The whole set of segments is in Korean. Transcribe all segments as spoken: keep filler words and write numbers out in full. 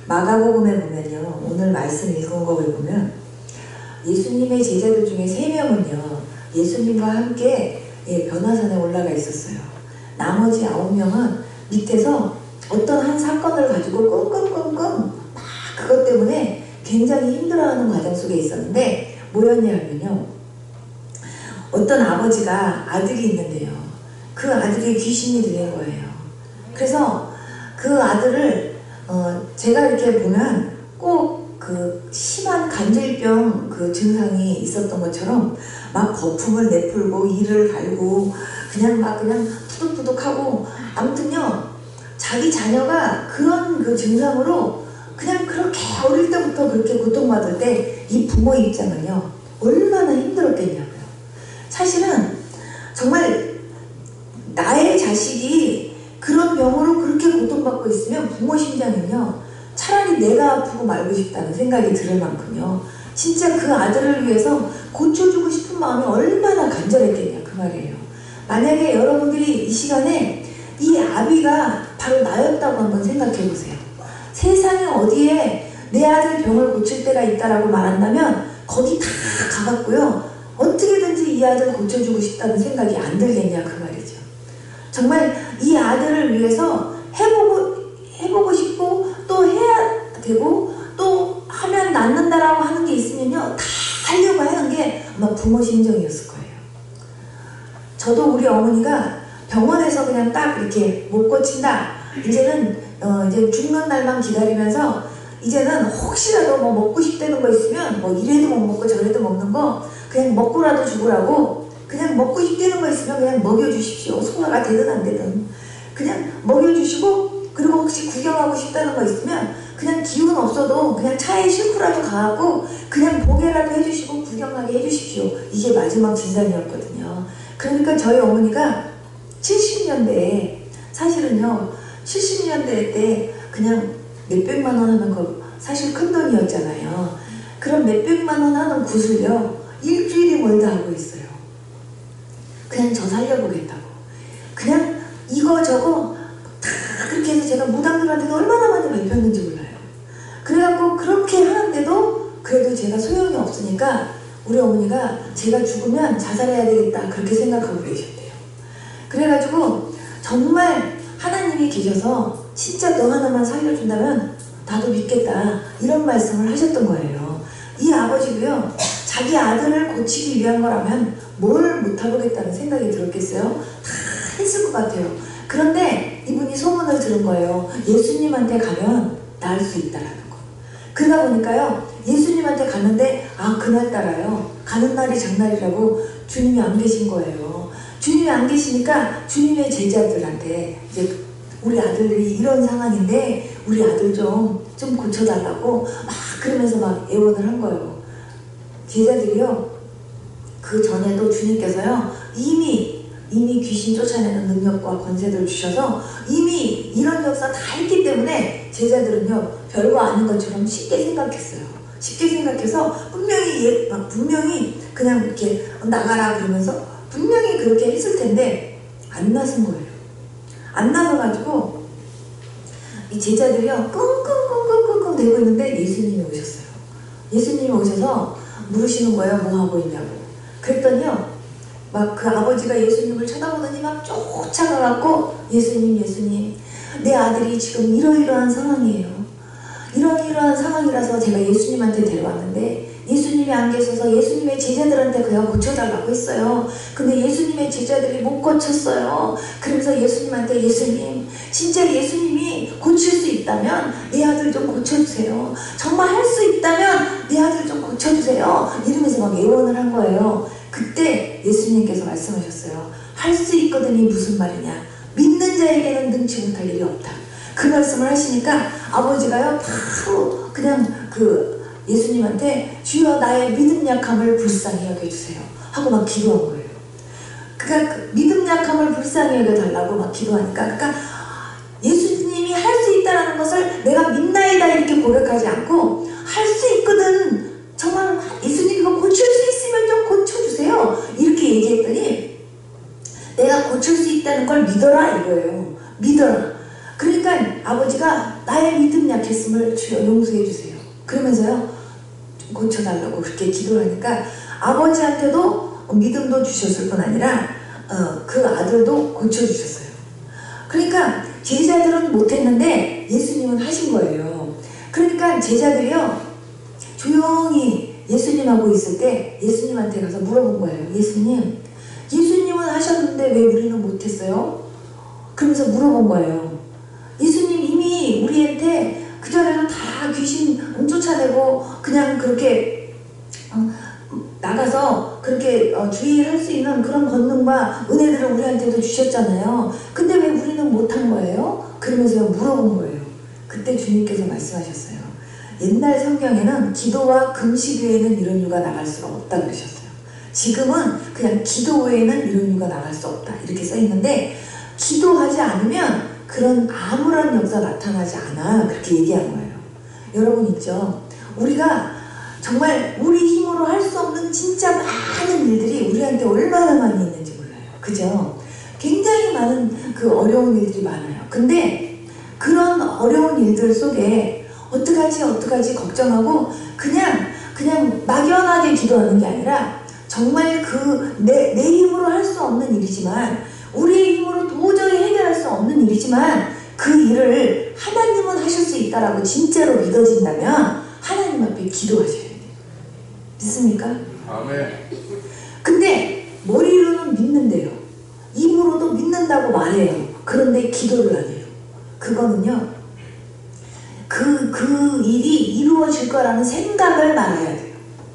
마가복음에 보면요, 오늘 말씀 읽은 거에 보면 예수님의 제자들 중에 세 명은요 예수님과 함께 예, 변화산에 올라가 있었어요. 나머지 아홉 명은 밑에서 어떤 한 사건을 가지고 끙끙끙끙 막 그것 때문에 굉장히 힘들어하는 과정 속에 있었는데, 뭐였냐 하면요, 어떤 아버지가 아들이 있는데요, 그 아들이 귀신이 들린 거예요. 그래서 그 아들을 어 제가 이렇게 보면 꼭 그 심한 관절병 그 증상이 있었던 것처럼 막 거품을 내풀고 이를 갈고 그냥 막 그냥 푸득푸득하고, 아무튼요 자기 자녀가 그런 그 증상으로 그냥 그렇게 어릴 때부터 그렇게 고통받을 때 이 부모 입장은요 얼마나 힘들었겠냐고요. 사실은 정말 나의 자식이 그런 병으로 그렇게 고통받고 있으면 부모 심장은요 차라리 내가 아프고 말고 싶다는 생각이 들을 만큼요 진짜 그 아들을 위해서 고쳐주고 싶은 마음이 얼마나 간절했겠냐 그 말이에요. 만약에 여러분들이 이 시간에 이 아비가 바로 나였다고 한번 생각해 보세요. 세상에 어디에 내 아들 병을 고칠 때가 있다라고 말한다면 거기 다 가봤고요, 어떻게든지 이 아들을 고쳐주고 싶다는 생각이 안 들겠냐 그 말이죠. 정말 이 아들을 위해서 해보고 해보고 싶고 또 해야 되고 또 하면 낫는다라고 하는 게 있으면요 다 하려고 하는 게 아마 부모 심정이었을 거예요. 저도 우리 어머니가 병원에서 그냥 딱 이렇게 못 고친다, 이제는 어 이제 죽는 날만 기다리면서 이제는 혹시라도 뭐 먹고 싶다는 거 있으면 뭐 이래도 못 먹고 저래도 먹는 거 그냥 먹고라도 죽으라고, 그냥 먹고 싶다는 거 있으면 그냥 먹여주십시오. 소화가 되든 안 되든 그냥 먹여주시고, 그리고 혹시 구경하고 싶다는 거 있으면 그냥 기운 없어도 그냥 차에 싣고라도 가고 그냥 보게라도 해주시고 구경하게 해주십시오. 이게 마지막 진단이었거든요. 그러니까 저희 어머니가 칠십 년대에 사실은요 칠십 년대 때 그냥 몇백만 원 하는 거 사실 큰 돈이었잖아요. 그럼 몇백만 원 하는 굿을요 일주일이 멀다 하고 있어요. 그냥 저 살려보겠다고. 그냥 이거 저거 다 그렇게 해서 제가 무당들한테도 얼마나 많이 밟혔는지 몰라요. 그래갖고 그렇게 하는데도 그래도 제가 소용이 없으니까 우리 어머니가 제가 죽으면 자살해야 되겠다 그렇게 생각하고 계셨대요. 그래가지고 정말 하나님이 계셔서 진짜 너 하나만 살려준다면 나도 믿겠다 이런 말씀을 하셨던 거예요. 이 아버지도요 자기 아들을 고치기 위한 거라면 뭘 못하겠다는 생각이 들었겠어요? 다 했을 것 같아요. 그런데 이분이 소문을 들은 거예요. 예수님한테 가면 나을 수 있다라는 거. 그러다 보니까요 예수님한테 갔는데 아 그날따라요 가는 날이 장날이라고 주님이 안 계신 거예요. 주님이 안 계시니까 주님의 제자들한테 이제 우리 아들이 이런 상황인데 우리 아들 좀, 좀 고쳐달라고 막 그러면서 막 애원을 한 거예요. 제자들이요 그 전에도 주님께서요 이미 이미 귀신 쫓아내는 능력과 권세를 주셔서 이미 이런 역사 다 했기 때문에 제자들은요 별거 아닌 것처럼 쉽게 생각했어요. 쉽게 생각해서 분명히 예, 분명히 그냥 이렇게 나가라 그러면서 분명히 그렇게 했을 텐데 안 나선 거예요. 안 나서가지고 이 제자들이요 끙끙끙끙끙 대고 있는데 예수님이 오셨어요. 예수님이 오셔서 물으시는 거예요. 뭐 하고 있냐고. 그랬더니요 막 그 아버지가 예수님을 쳐다보더니 막 쫓아가갖고 예수님 예수님 내 아들이 지금 이러이러한 상황이에요. 이러이러한 상황이라서 제가 예수님한테 데려왔는데 예수님이 안 계셔서 예수님의 제자들한테 그냥 고쳐달라고 했어요. 근데 예수님의 제자들이 못 고쳤어요. 그러면서 예수님한테 예수님 진짜 예수님이 고칠 수 있다면 내 아들 좀 고쳐주세요. 정말 할 수 있다면 내 아들 좀 고쳐주세요. 이러면서 막 애원을 한 거예요. 그때 예수님께서 말씀하셨어요. 할 수 있거든이 무슨 말이냐. 믿는 자에게는 능치 못할 일이 없다. 그 말씀을 하시니까 아버지가요 바로 그냥 그 예수님한테 주여 나의 믿음 약함을 불쌍히 여겨주세요 하고 막 기도한 거예요. 그러니까 그 믿음 약함을 불쌍히 여겨달라고 막 기도하니까 그러니까 예수님이 할 수 있다는 것을 내가 믿나이다 이렇게 고백하지 않고 할 수 있거든 정말 예수님 이거 고칠 수 있으면 좀 고쳐주세요 이렇게 얘기했더니 내가 고칠 수 있다는 걸 믿어라 이거예요. 믿어라. 그러니까 아버지가 나의 믿음 약했음을 주여 용서해 주세요. 그러면서요 고쳐달라고 그렇게 기도를 하니까 아버지한테도 믿음도 주셨을 뿐 아니라 어, 그 아들도 고쳐주셨어요. 그러니까 제자들은 못했는데 예수님은 하신 거예요. 그러니까 제자들이요 조용히 예수님하고 있을 때 예수님한테 가서 물어본 거예요. 예수님, 예수님은 하셨는데 왜 우리는 못했어요? 그러면서 물어본 거예요. 예수님 이미 우리한테 그전에는 다 귀신 쫓아내고 그냥 그렇게 어, 나가서 그렇게 어, 주의할 수 있는 그런 권능과 은혜들을 우리한테도 주셨잖아요. 근데 왜 우리는 못한 거예요? 그러면서 물어본 거예요. 그때 주님께서 말씀하셨어요. 옛날 성경에는 기도와 금식 외에는 이런 유가 나갈 수가 없다 그러셨어요. 지금은 그냥 기도 외에는 이런 유가 나갈 수 없다 이렇게 써 있는데 기도하지 않으면 그런 아무런 역사 나타나지 않아 그렇게 얘기한 거예요. 여러분 있죠? 우리가 정말 우리 힘으로 할 수 없는 진짜 많은 일들이 우리한테 얼마나 많이 있는지 몰라요. 그죠? 굉장히 많은 그 어려운 일들이 많아요. 근데 그런 어려운 일들 속에 어떡하지 어떡하지 걱정하고 그냥 그냥 막연하게 기도하는 게 아니라 정말 그 내 내 힘으로 할 수 없는 일이지만 우리의 힘으로 도저히 해결할 수 없는 일이지만 그 일을 하나님은 하실 수 있다라고 진짜로 믿어진다면 하나님 앞에 기도하셔야 돼요. 믿습니까? 아멘. 근데 머리로는 믿는데요. 입으로도 믿는다고 말해요. 그런데 기도를 안 해요. 그거는요. 그, 그 일이 이루어질 거라는 생각을 말아야 돼요.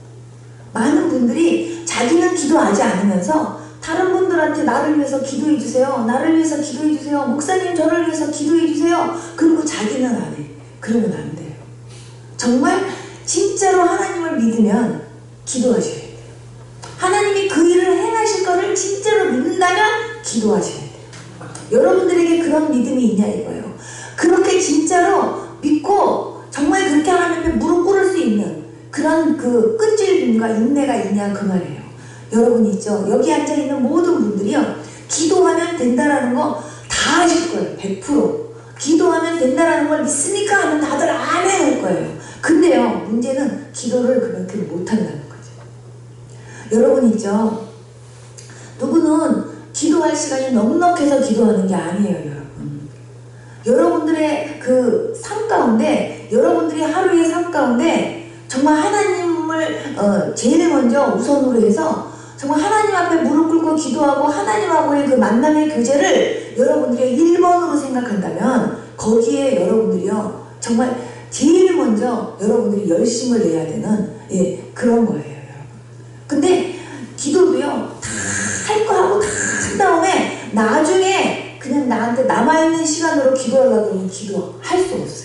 많은 분들이 자기는 기도하지 않으면서 다른 분들한테 나를 위해서 기도해 주세요. 나를 위해서 기도해 주세요. 목사님 저를 위해서 기도해 주세요. 그리고 자기는 안 해. 그러면 안 돼요. 정말 진짜로 하나님을 믿으면 기도하셔야 돼요. 하나님이 그 일을 행하실 거를 진짜로 믿는다면 기도하셔야 돼요. 여러분들에게 그런 믿음이 있냐 이거예요. 그렇게 진짜로 믿고 정말 그렇게 하나님 앞에 무릎 꿇을 수 있는 그런 그 끈질김과 인내가 있냐 그 말이에요. 여러분 있죠? 여기 앉아있는 모든 분들이요 기도하면 된다라는 거 다 하실 거예요. 백 퍼센트 기도하면 된다라는 걸 믿으니까 하면 다들 안 해올 거예요. 근데요 문제는 기도를 그만큼 못한다는 거죠. 여러분 있죠? 누구는 기도할 시간이 넉넉해서 기도하는 게 아니에요. 여러분 여러분들의 그 삶 가운데 여러분들이 하루의 삶 가운데 정말 하나님을 어, 제일 먼저 우선으로 해서 정말 하나님 앞에 무릎 꿇고 기도하고 하나님하고의 그 만남의 교제를 여러분들이 일 번으로 생각한다면 거기에 여러분들이요 정말 제일 먼저 여러분들이 열심을 내야 되는 예, 그런 거예요. 여러분. 근데 기도도요 다 할 거 하고 다 한 다음에 나중에 그냥 나한테 남아있는 시간으로 기도하려고 그러면 기도할 수 없어요.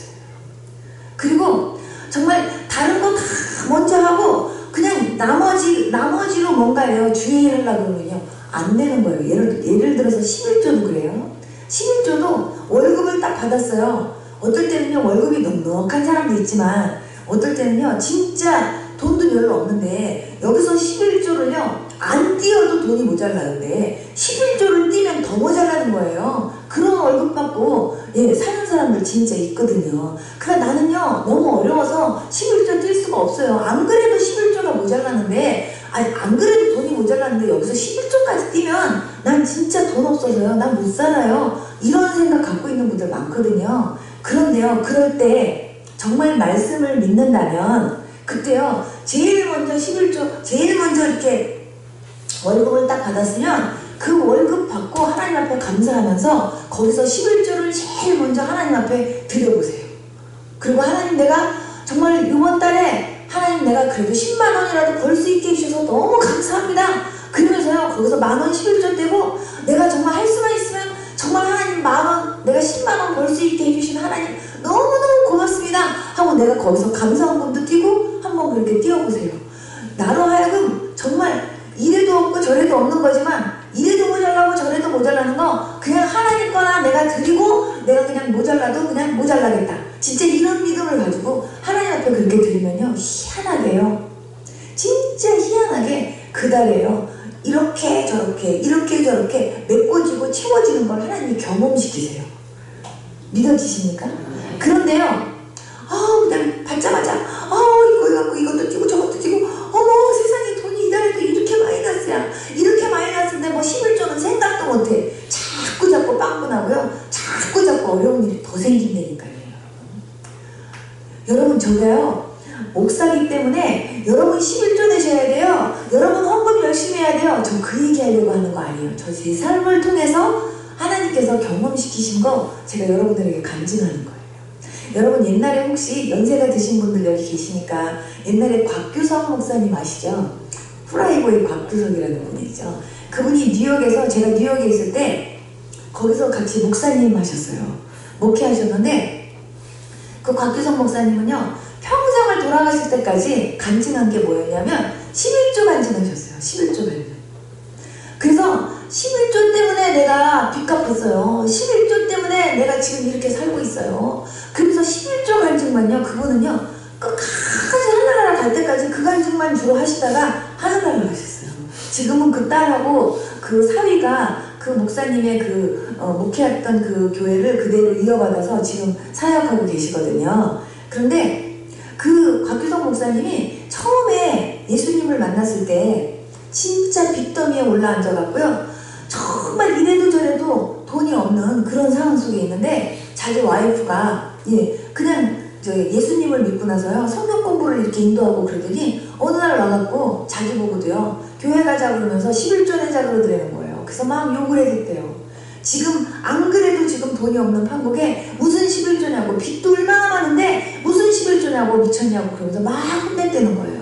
그리고 정말 다른 거 다 먼저 하고 그냥 나머지, 나머지로 뭔가요 주의를 하려고 그러면요 안 되는 거예요. 예를, 예를 들어서 십일조도 그래요. 십일조도 월급을 딱 받았어요. 어떨 때는요 월급이 넉넉한 사람도 있지만 어떨 때는요 진짜 돈도 별로 없는데 여기서 십일조를요 안 띄어도 돈이 모자라는데 십일조를 띄면 더 모자라는 거예요. 그런 월급 받고 예, 사는 사람들 진짜 있거든요. 그러니까 나는요 너무 어려워서 십일조 뛸 수가 없어요. 안 그래도 십일조가 모자라는데 아니 안 그래도 돈이 모자라는데 여기서 십일조까지 뛰면 난 진짜 돈 없어서요 난 못 살아요. 이런 생각 갖고 있는 분들 많거든요. 그런데요 그럴 때 정말 말씀을 믿는다면 그때요 제일 먼저 십일조 제일 먼저 이렇게 월급을 딱 받았으면 그 월급 받고 하나님 앞에 감사하면서 거기서 십일조를 제일 먼저 하나님 앞에 드려보세요. 그리고 하나님 내가 정말 이번 달에 하나님 내가 그래도 십만 원이라도 벌 수 있게 해주셔서 너무 감사합니다. 그러면서요 거기서 만원 십일조 떼고 내가 정말 할 수만 있으면 정말 하나님 만원 내가 십만 원 벌 수 있게 해주신 하나님 너무너무 고맙습니다 하고 내가 거기서 감사원금도 띄고 한번 그렇게 띄워보세요. 나로 하여금 정말 이래도 없고 저래도 없는 거지만 이래도 모자라고 저래도 모자라는 거 그냥 하나님 거나 내가 드리고 내가 그냥 모자라도 그냥 모자라겠다. 진짜 이런 믿음을 가지고 하나님 앞에 그렇게 드리면요 희한하게요 진짜 희한하게 그 달에요 이렇게 저렇게 이렇게 저렇게 메꿔지고 채워지는 걸 하나님이 경험시키세요. 믿어지십니까? 그런데요, 아 그냥 받자마자 아 이거 갖고 이것도 띄고 저것도 띄고 어머 세상에 돈이 이달에도 이렇게 마이너스야, 이렇게 마이너스인데 뭐 십일조는 생각도 못해. 자꾸 자꾸 빵꾸 나고요, 자꾸 자꾸 어려운 일이 더 생긴다니까요. 여러분 저가요 목사기 때문에 여러분 십일조 내셔야 돼요, 여러분 헌금 열심히 해야 돼요, 저 그 얘기 하려고 하는 거 아니에요. 저 제 삶을 통해서 하나님께서 경험시키신 거 제가 여러분들에게 간증하는 거예요. 여러분 옛날에 혹시 연세가 드신 분들 여기 계시니까 옛날에 곽규석 목사님 아시죠? 프라이보이 곽규석이라는 분이죠. 그분이 뉴욕에서, 제가 뉴욕에 있을 때 거기서 같이 목사님 하셨어요. 목회하셨는데 그 곽규석 목사님은요 평생을 돌아가실 때까지 간증한 게 뭐였냐면 십일조 간증하셨어요. 십일조 간증. 그래서 십일조 때문에 내가 빚 갚았어요. 십일조 때문에 내가 지금 이렇게 살고 있어요. 그래서 십일조 간증만요, 그분은요 끝까지 하늘나라 갈 때까지 그 간증만 주로 하시다가 하늘나라 가셨어요. 지금은 그 딸하고 그 사위가 그 목사님의 그 어, 목회했던 그 교회를 그대로 이어받아서 지금 사역하고 계시거든요. 그런데 그 곽규석 목사님이 처음에 예수님을 만났을 때 진짜 빚더미에 올라앉아갖고요, 정말 이래도 저래도 돈이 없는 그런 상황 속에 있는데 자기 와이프가 예 그냥 저 예수님을 믿고 나서요 성경 공부를 이렇게 인도하고 그러더니 어느 날 와갖고 자기 보고도요 교회 가자 그러면서 십일조 내자 그러더라는 거예요. 그래서 막 욕을 해댔대요. 지금 안 그래도 지금 돈이 없는 판국에 무슨 십일조냐고, 빚도 얼마나 많은데 무슨 십일조냐고 미쳤냐고 그러면서 막 혼냈다는 거예요.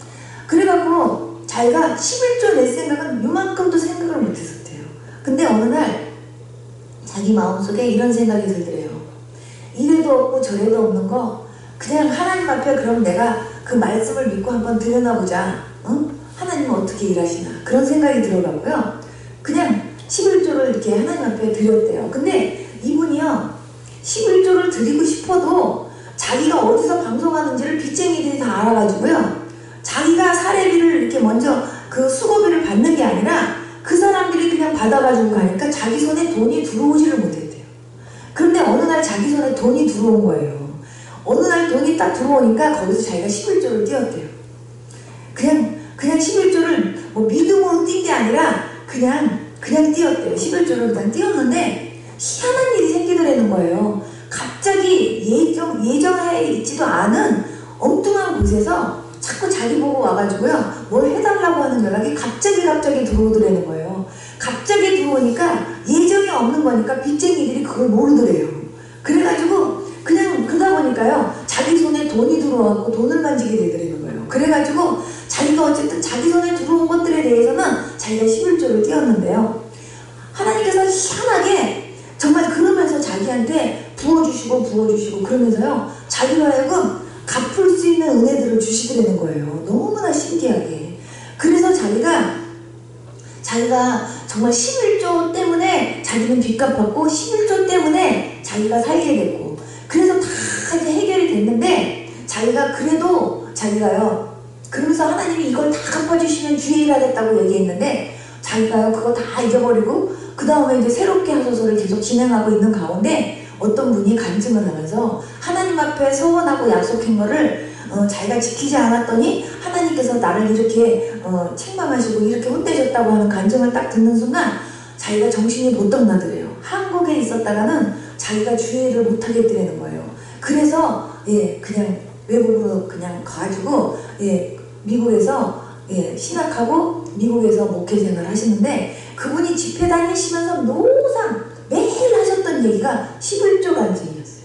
그래갖고 자기가 십일조 낼 생각은 요만큼도 생각을 못했었대요. 근데 어느 날 자기 마음속에 이런 생각이 들더래요. 이래도 없고 저래도 없는 거 그냥 하나님 앞에 그럼 내가 그 말씀을 믿고 한번 들여다보자. 응? 하나님은 어떻게 일하시나 그런 생각이 들어가고요. 그냥 십일조를 이렇게 하나님 앞에 드렸대요. 근데 이분이요 십일조를 드리고 싶어도 자기가 어디서 방송하는지를 빚쟁이들이 다 알아가지고요, 자기가 사례비를 이렇게 먼저 그 수고비를 받는 게 아니라 그 사람들이 그냥 받아가지고 가니까 자기 손에 돈이 들어오지를 못했대요. 그런데 어느 날 자기 손에 돈이 들어온 거예요. 어느 날 돈이 딱 들어오니까 거기서 자기가 십일조를 띄웠대요. 그냥 그냥 십일조를 뭐 믿음으로 띈 게 아니라 그냥 그냥 띄웠대요. 십일조를 그냥 띄웠는데 희한한 일이 생기더라는 거예요. 갑자기 예정, 예정해 있지도 않은 엉뚱한 곳에서 자꾸 자기 보고 와가지고요 뭘 해달라고 하는 연락이 갑자기 갑자기 들어오더라는 거예요. 갑자기 들어오니까 예정이 없는 거니까 빚쟁이들이 그걸 모르더래요. 그래가지고 그냥 그러다 보니까요 자기 손에 돈이 들어와갖고 돈을 만지게 되더라는 거예요. 그래가지고 자기가 어쨌든 자기 손에 들어온 것들에 대해서는 자기가 십일조를 띄웠는데요, 하나님께서 희한하게 정말 그러면서 자기한테 부어주시고 부어주시고 그러면서요 자기로 하여금 갚을 수 있는 은혜들을 주시더라는 거예요. 너무나 신기하게. 그래서 자기가 자기가 정말 십일조 때문에 자기는 빚 갚았고 십일조 때문에 자기가 살게 됐고 그래서 다 이제 해결이 됐는데 자기가 그래도 자기가요 그러면서 하나님이 이걸 다 갚아주시면 주의 일 하겠다고 얘기했는데 자기가요 그거 다 잊어버리고 그 다음에 이제 새롭게 하소서를 계속 진행하고 있는 가운데 어떤 분이 간증을 하면서 하나님 앞에 서원하고 약속한 거를 어, 자기가 지키지 않았더니 하나님께서 나를 이렇게 어, 책망하시고 이렇게 혼내셨다고 하는 간증을 딱 듣는 순간 자기가 정신이 보떡 나더래요. 한국에 있었다가는 자기가 주의를 못하겠더라는 거예요. 그래서 예 그냥 외국으로 그냥 가가지고 예 미국에서 예 신학하고 미국에서 목회생을 하시는데 그분이 집회 다니시면서 노상 매일 하셨던 얘기가 십일조 간증이었어요.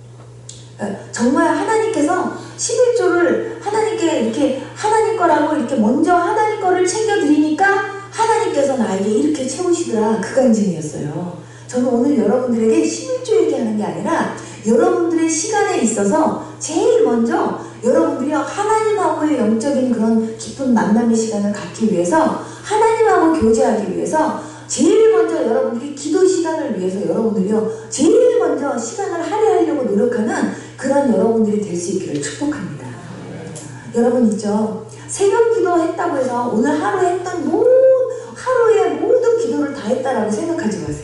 정말 하나님께서 십일조를 하나님께 이렇게 하나님 거라고 이렇게 먼저 하나님 거를 챙겨드리니까 하나님께서 나에게 이렇게 채우시더라, 그 간증이었어요. 저는 오늘 여러분들에게 십일조 얘기하는 게 아니라 여러분들의 시간에 있어서 제일 먼저 여러분들이 하나님하고의 영적인 그런 깊은 만남의 시간을 갖기 위해서 하나님하고 교제하기 위해서 제일 먼저 여러분들이 기도 시간을 위해서 여러분들이요 제일 먼저 시간을 할애하려고 노력하는 그런 여러분들이 될 수 있기를 축복합니다. 여러분 있죠? 새벽 기도 했다고 해서 오늘 하루 했던 모든 하루의 모든 기도를 다 했다라고 생각하지 마세요.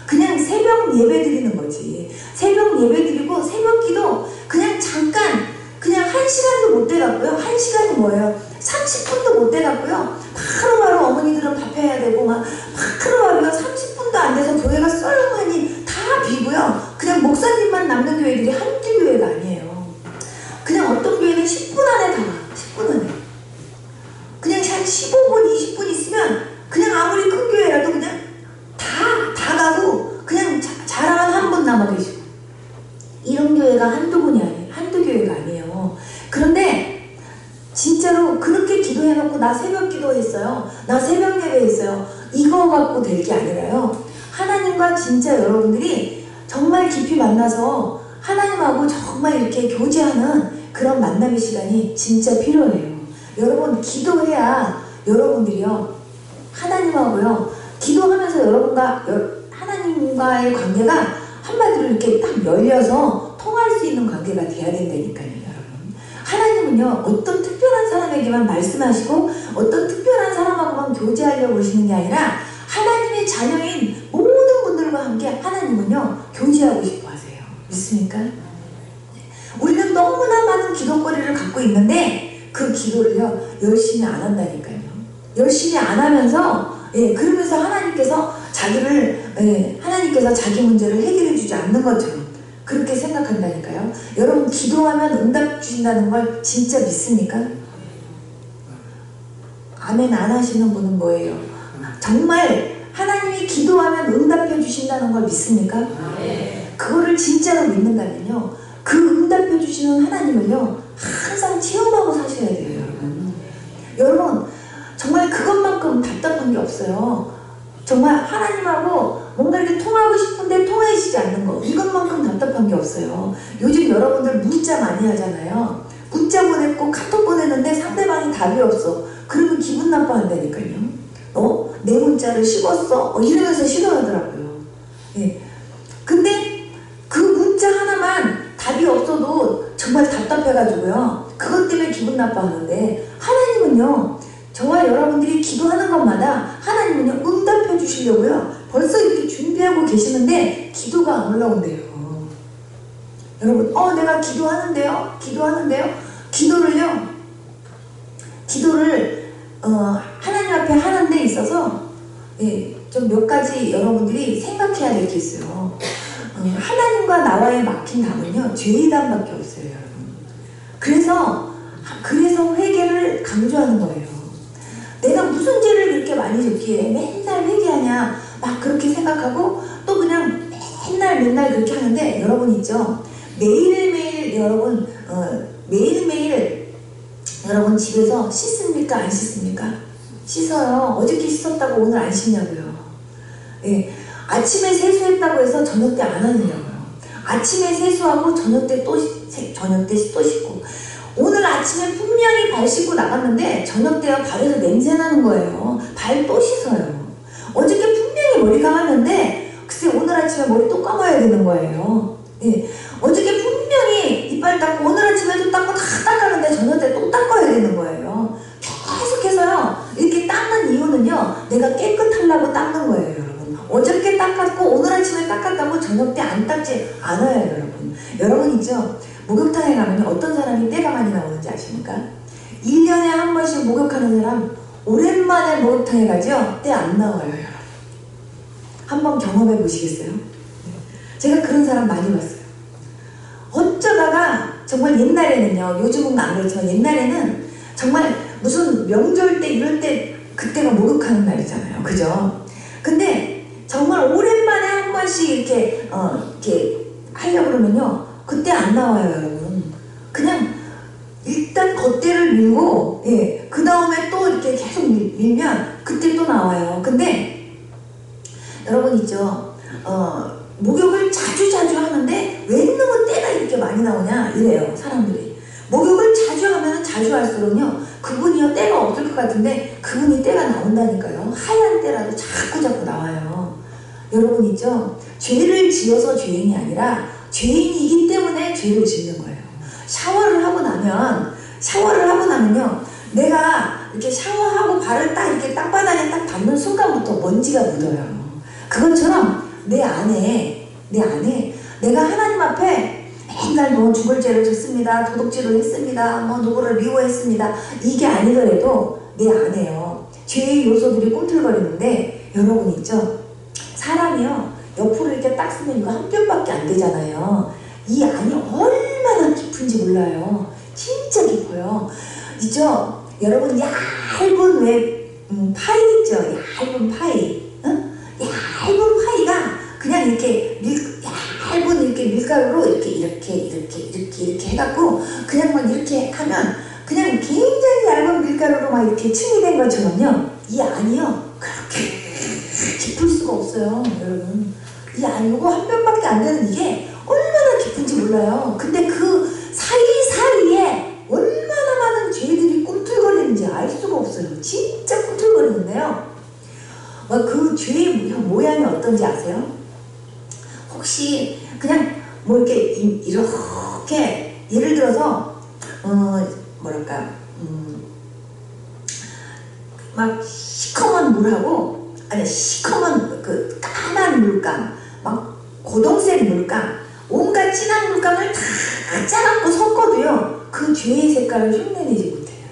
그냥 새벽 예배 드리는 거지. 새벽 예배 드리고 새벽 기도 그냥 잠깐 그냥 한 시간도 못 돼갖고요. 한 시간이 뭐예요? 삼십 분도 못 돼갖고요. 바로바로 어머니들은 밥 해야 되고 막 바로바로 삼십 분도 안 돼서 교회가 썰렁하니 다 비고요. 그냥 목사님만 남는 교회들이 한두 교회가 아니에요. 그냥 어떤 교회는 십 분 안에 다 와. 십 분 안에. 그냥 한 십오 분, 이십 분 있으면 그냥 아무리 큰 교회라도 그냥 다, 다 가고 그냥 자, 자랑은 한 분 남아 계시고. 이런 교회가 한두 분이 아니에요. 한두 교회가 아니에요. 그런데 진짜로 그렇게 기도해놓고 나 새벽 기도했어요. 나 새벽 예배했어요. 이거 갖고 될 게 아니라요. 하나님과 진짜 여러분들이 정말 깊이 만나서 하나님하고 정말 이렇게 교제하는 그런 만남의 시간이 진짜 필요해요. 여러분 기도해야 여러분들이요 하나님하고요 기도하면서 여러분과 하나님과의 관계가 한마디로 이렇게 딱 열려서 통할 수 있는 관계가 돼야 된다니까요. 여러분 하나님은요 어떤 특별한 사람에게만 말씀하시고 어떤 특별한 사람하고만 교제하려고 하시는 게 아니라 하나님의 자녀인 모든 분들과 함께 하나님은요 교제하고 싶어 하세요. 믿습니까? 우리는 너무나 많은 기도거리를 갖고 있는데 그 기도를요 열심히 안 한다니까요. 열심히 안 하면서 예, 그러면서 하나님께서 자기를 예, 하나님께서 자기 문제를 해결해 주지 않는 것처럼 그렇게 생각한다니까요. 여러분 기도하면 응답 주신다는 걸 진짜 믿습니까? 아멘 안 하시는 분은 뭐예요? 정말 하나님이 기도하면 응답해 주신다는 걸 믿습니까? 그거를 진짜로 믿는다면요 그 응답해 주시는 하나님을요 항상 체험하고 사셔야 돼요. 여러분 여러분 정말 그것만큼 답답한 게 없어요. 정말 하나님하고 뭔가 이렇게 통하고 싶은데 통하시지 않는 거 이것만큼 답답한 게 없어요. 요즘 여러분들 문자 많이 하잖아요. 문자 보냈고 카톡 보냈는데 상대방이 답이 없어. 그러면 기분 나빠한다니까요. 어? 내 문자를 씹었어? 어, 이러면서 싫어하더라고요. 예. 근데 그 문자 하나만 답이 없어도 정말 답답해가지고요. 그것 때문에 기분 나빠하는데 하나님은요. 저와 여러분들이 기도하는 것마다 하나님은요. 응답해 주시려고요. 벌써 이렇게 준비하고 계시는데 기도가 안 올라온대요. 여러분 어 내가 기도하는데요. 기도하는데요. 기도를요. 기도를 어, 하나님 앞에 하는 데 있어서 예, 좀 몇 가지 여러분들이 생각해야 될 게 있어요. 어, 하나님과 나와의 막힌 담은요 죄의담밖에 없어요. 여러분 그래서 그래서 회개를 강조하는 거예요. 내가 무슨 죄를 그렇게 많이 졌기에 맨날 회개하냐 막 그렇게 생각하고 또 그냥 맨날 맨날 그렇게 하는데 여러분 있죠 매일매일 여러분 어, 매일매일 여러분 집에서 씻습니까 안 씻습니까? 씻어요. 어저께 씻었다고 오늘 안 씻냐고요. 예. 아침에 세수했다고 해서 저녁 때 안 하느냐고요. 아침에 세수하고 저녁 때 또 저녁 때 또 씻고 오늘 아침에 분명히 발 씻고 나갔는데 저녁 때요 발에서 냄새 나는 거예요. 발 또 씻어요. 어저께 분명히 머리 감았는데 글쎄 오늘 아침에 머리 또 감아야 되는 거예요. 예. 어저께 분명히 이빨 닦고 오늘 아침에도 닦고 다 닦았는데 저녁 때 또 닦아야 되는 거예요. 계속해서요 이렇게 닦는 이유는요 내가 깨끗하려고 닦는 거예요. 여러분 어저께 닦았고 오늘 아침에 닦았다고 저녁 때 안 닦지 않아요. 여러분 여러분 있죠 목욕탕에 가면 어떤 사람이 때가 많이 나오는지 아십니까? 일 년에 한 번씩 목욕하는 사람 오랜만에 목욕탕에 가죠? 때 안 나와요. 여러분 한번 경험해 보시겠어요? 제가 그런 사람 많이 봤어요. 어쩌다가 정말 옛날에는요 요즘은 안 그렇지만 옛날에는 정말 무슨 명절 때 이럴 때 그때가 목욕하는 날이잖아요. 그죠? 근데 정말 오랜만에 한 번씩 이렇게 어 이렇게 하려고 그러면요 그때 안 나와요. 여러분 그냥 일단 겉대를 밀고 예, 그 다음에 또 이렇게 계속 밀, 밀면 그때 또 나와요. 근데 여러분 있죠 어 목욕을 자주 자주 하는데 왜 놈의 때가 이렇게 많이 나오냐 이래요 사람들이. 목욕을 자주 하면 자주 할수록요 그분이요 때가 없을 것 같은데 그분이 때가 나온다니까요. 하얀 때라도 자꾸 자꾸 나와요. 여러분 있죠 죄를 지어서 죄인이 아니라 죄인이기 때문에 죄를 짓는 거예요. 샤워를 하고 나면 샤워를 하고 나면요 내가 이렇게 샤워하고 발을 딱 이렇게 땅바닥에 딱 닿는 순간부터 먼지가 묻어요. 그것처럼 내 안에 내 안에 내가 하나님 앞에 맨날 뭐 죽을 죄를 졌습니다, 도둑질을 했습니다, 뭐 누구를 미워했습니다, 이게 아니더라도 내 안에요 죄의 요소들이 꿈틀거리는데, 여러분 있죠? 사람이요 옆으로 이렇게 딱 쓰면 이거 한 뼘밖에 안 되잖아요. 이 안이 얼마나 깊은지 몰라요. 진짜 깊어요. 있죠? 여러분 얇은 왜 음, 파이 있죠? 얇은 파이. 응? 얇은 파이가 그냥 이렇게 밀, 얇은 이렇게 밀가루로 이렇게 이렇게 이렇게 이렇게 이렇게 해갖고 그냥 막 이렇게 하면 그냥 굉장히 얇은 밀가루로 막 이렇게 층이 된 것처럼요. 이 안이요 그렇게 깊을 수가 없어요, 여러분. 이 안, 이거 한 뼘밖에 안 되는 이게 얼마나 깊은지 몰라요. 근데 그 사이사이에 얼마나 많은 죄들이 꿈틀거리는지 알 수가 없어요. 진짜 꿈틀거리는데요. 그 죄의 모양이 어떤지 아세요? 혹시 그냥 뭐 이렇게 이렇게 예를 들어서 어 뭐랄까 음, 막 시커먼 물하고 아니 시커먼 그 까만 물감 막 고동색 물감 온갖 진한 물감을 다 짜갖고 섞어도요 그 죄의 색깔을 흉내내지 못해요.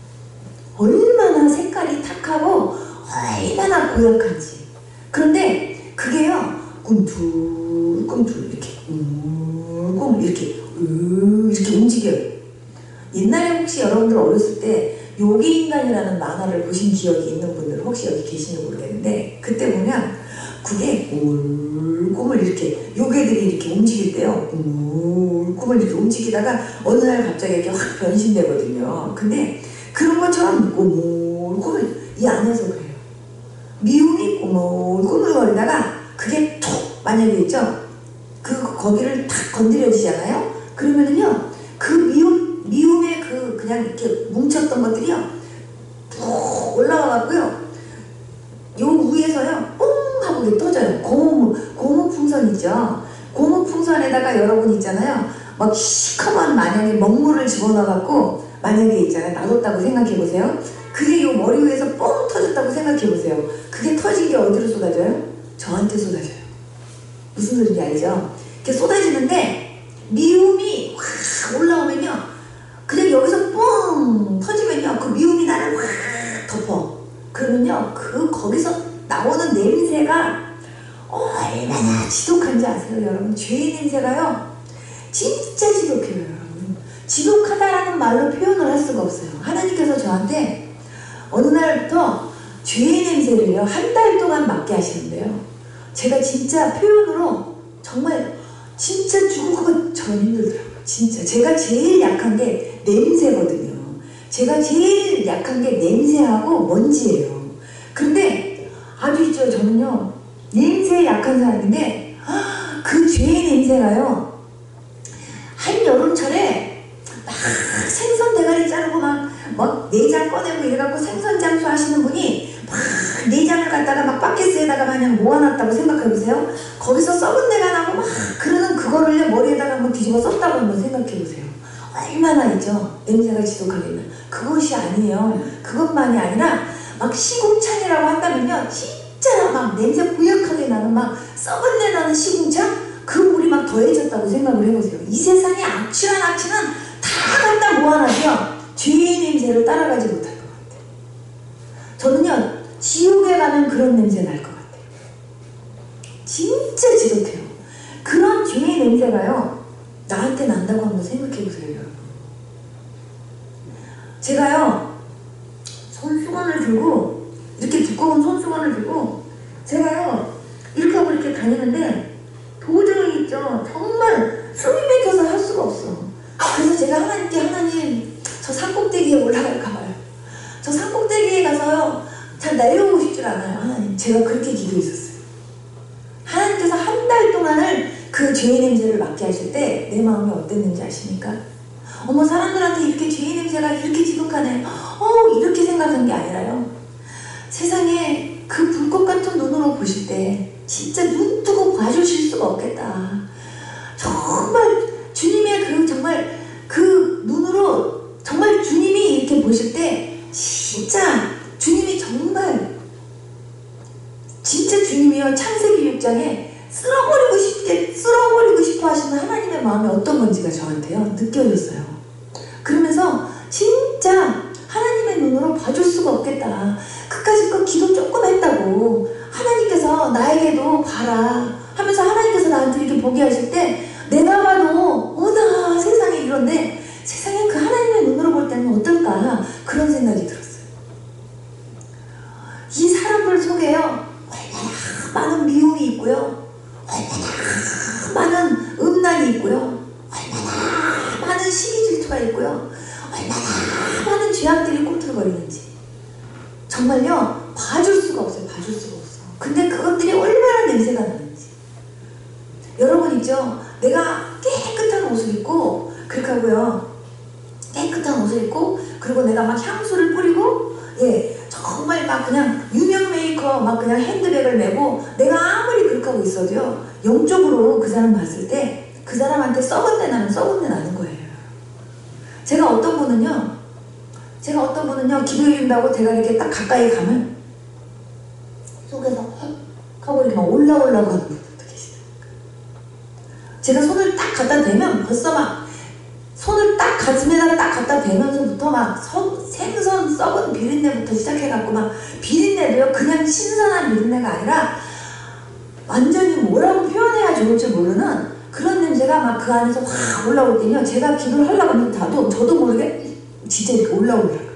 얼마나 색깔이 탁하고 얼마나 고약한지. 그런데 그게요 꿈틀꿈틀 이렇게 꿈 이렇게 이렇게 움직여요. 옛날에 혹시 여러분들 어렸을 때 요괴인간이라는 만화를 보신 기억이 있는 분들 혹시 여기 계신지 모르겠는데, 그때 보면 그게 꿈을 이렇게 요괴들이 이렇게 움직일 때요 꿈을 이렇게 움직이다가 어느 날 갑자기 이렇게 확 변신되거든요. 근데 그런 것처럼 꿈을 이 안에서 그래요. 미움이 꾸물꾸물거리다가 그게 톡 만약에 있죠? 그 거기를 탁 건드려지잖아요? 그러면은요 그 미움, 미움의 그 그냥 이렇게 뭉쳤던 것들이요 푹 올라와갖고요 요 위에서요 뽕 하고 이렇게 터져요. 고무, 고무풍선이죠. 고무풍선에다가 여러분 있잖아요 막 시커먼 만약에 먹물을 집어넣어갖고 만약에 있잖아요 놔뒀다고 생각해보세요. 그게 요 머리 위에서 뻥 터졌다고 생각해보세요. 그게 터진 게 어디로 쏟아져요? 저한테 쏟아져요. 무슨 소리인지 알죠? 이렇게 쏟아지는데 미움이 확 올라오면요 그냥 여기서 뻥 터지면요 그 미움이 나를 확 덮어. 그러면요 그 거기서 나오는 냄새가 얼마나 지독한지 아세요, 여러분? 죄의 냄새가요 진짜 지독해요, 여러분. 지독하다라는 말로 표현을 할 수가 없어요. 하나님께서 저한테 어느 날부터 죄의 냄새를요 한 달 동안 맡게 하시는데요 제가 진짜 표현으로 정말 진짜 죽을것처럼 힘들더라고요. 진짜 제가 제일 약한 게 냄새거든요. 제가 제일 약한 게 냄새하고 먼지예요. 그런데 아주 있죠, 저는요 냄새에 약한 사람인데 그 죄의 냄새가요 한여름철에 막 생선 대가리 자르고 막, 막 내장 꺼내고 이래갖고 생선 장수 하시는 분이 막 내장을 갖다가 막 바켓에다가 마냥 모아놨다고 생각해보세요. 거기서 썩은 내가 나고 막 그러는 그거를 머리에다가 한번 뒤집어 썼다고 한번 생각해보세요. 얼마나 있죠 냄새가 지독하겠나. 그것이 아니에요. 그것만이 아니라 막 시궁창이라고 한다면요 진짜 막 냄새 고약하게 나는 막 썩은 내 나는 시궁창 그 물이 막 더해졌다고 생각을 해보세요. 이 세상에 악취한 악취는 다 갖다 모아놔도요 죄의 냄새를 따라가지 못할 것 같아요. 저는요 지옥에 가면 그런 냄새 날 것 같아요. 진짜 지독해요. 그런 죄의 냄새가요 나한테 난다고 한번 생각해보세요, 여러분. 제가요 손수건을 들고 이렇게 두꺼운 손수건을 들고 제가요 이렇게 하고 이렇게 다니는데 도저히 있죠 정말 숨이 막혀서 할 수가 없어. 그래서 제가 하나님께 하나님 저 산꼭대기에 올라갈까봐요. 저 산꼭대기에 가서요 잘 내려오고 싶질 않아요. 하나님 제가 그렇게 기도했었어요. 하나님께서 한 달 동안을 그 죄의 냄새를 맡게 하실 때 내 마음이 어땠는지 아십니까? 어머 사람들한테 이렇게 죄의 냄새가 이렇게 지독하네 어 이렇게 생각한 게 아니라요 세상에 그 불꽃 같은 눈으로 보실 때 진짜 눈 뜨고 봐주실 수가 없겠다. 정말 주님의 그 정말 그 눈으로 정말 주님이 이렇게 보실 때 진짜 주님이 정말 진짜 주님이요 창세기 육 장에 건지가 저한테요 느껴졌어요. 그러면서 진짜 하나님의 눈으로 봐줄 수가 없겠다. 그까짓 거 기도 조금 했다고 하나님께서 나에게도 봐라 하면서 하나님께서 나한테 이렇게 보게 하실 때 내가 봐도 어머나 세상에 이런데 세상에 그 하나님의 눈으로 볼 때는 어떨까 그런 생각이 들었어요. 이 사람들 속에요 얼마나 많은 미움이 있고요, 얼마나 많은 음란이 있고요, 얼마나 많은 시기 질투가 있고요, 얼마나 많은 죄악들이 꿈틀거리는지 정말요 봐줄 수가 없어요. 봐줄 수가 없어. 근데 그것들이 얼마나 냄새가 나는지. 여러분 있죠? 내가 깨끗한 옷을 입고 그렇게 하고요, 깨끗한 옷을 입고 그리고 내가 막 향수를 뿌리고 예 정말 막 그냥 유명 메이커 막 그냥 핸드백을 메고 내가 아무리 그렇게 하고 있어도요 영적으로 그 사람 봤을 때 그 사람한테 썩은 내 나면 썩은 내 나는 거예요. 제가 어떤 분은요 제가 어떤 분은요 기도해 준다고 제가 이렇게 딱 가까이 가면 속에서 헉 하고 이렇게 막 올라오려고 하는 분들도 계시더라고요. 제가 손을 딱 갖다 대면 벌써 막 손을 딱 가슴에다 딱 갖다 대면서부터 막 서, 생선 썩은 비린내부터 시작해갖고 막 비린내도요 그냥 신선한 비린내가 아니라 완전히 뭐라고 표현해야 좋을지 모르는 그런 냄새가 막 그 안에서 확 올라올 때요 제가 기도를 하려고 하면 다도 저도 모르게 진짜 이렇게 올라오더라고요.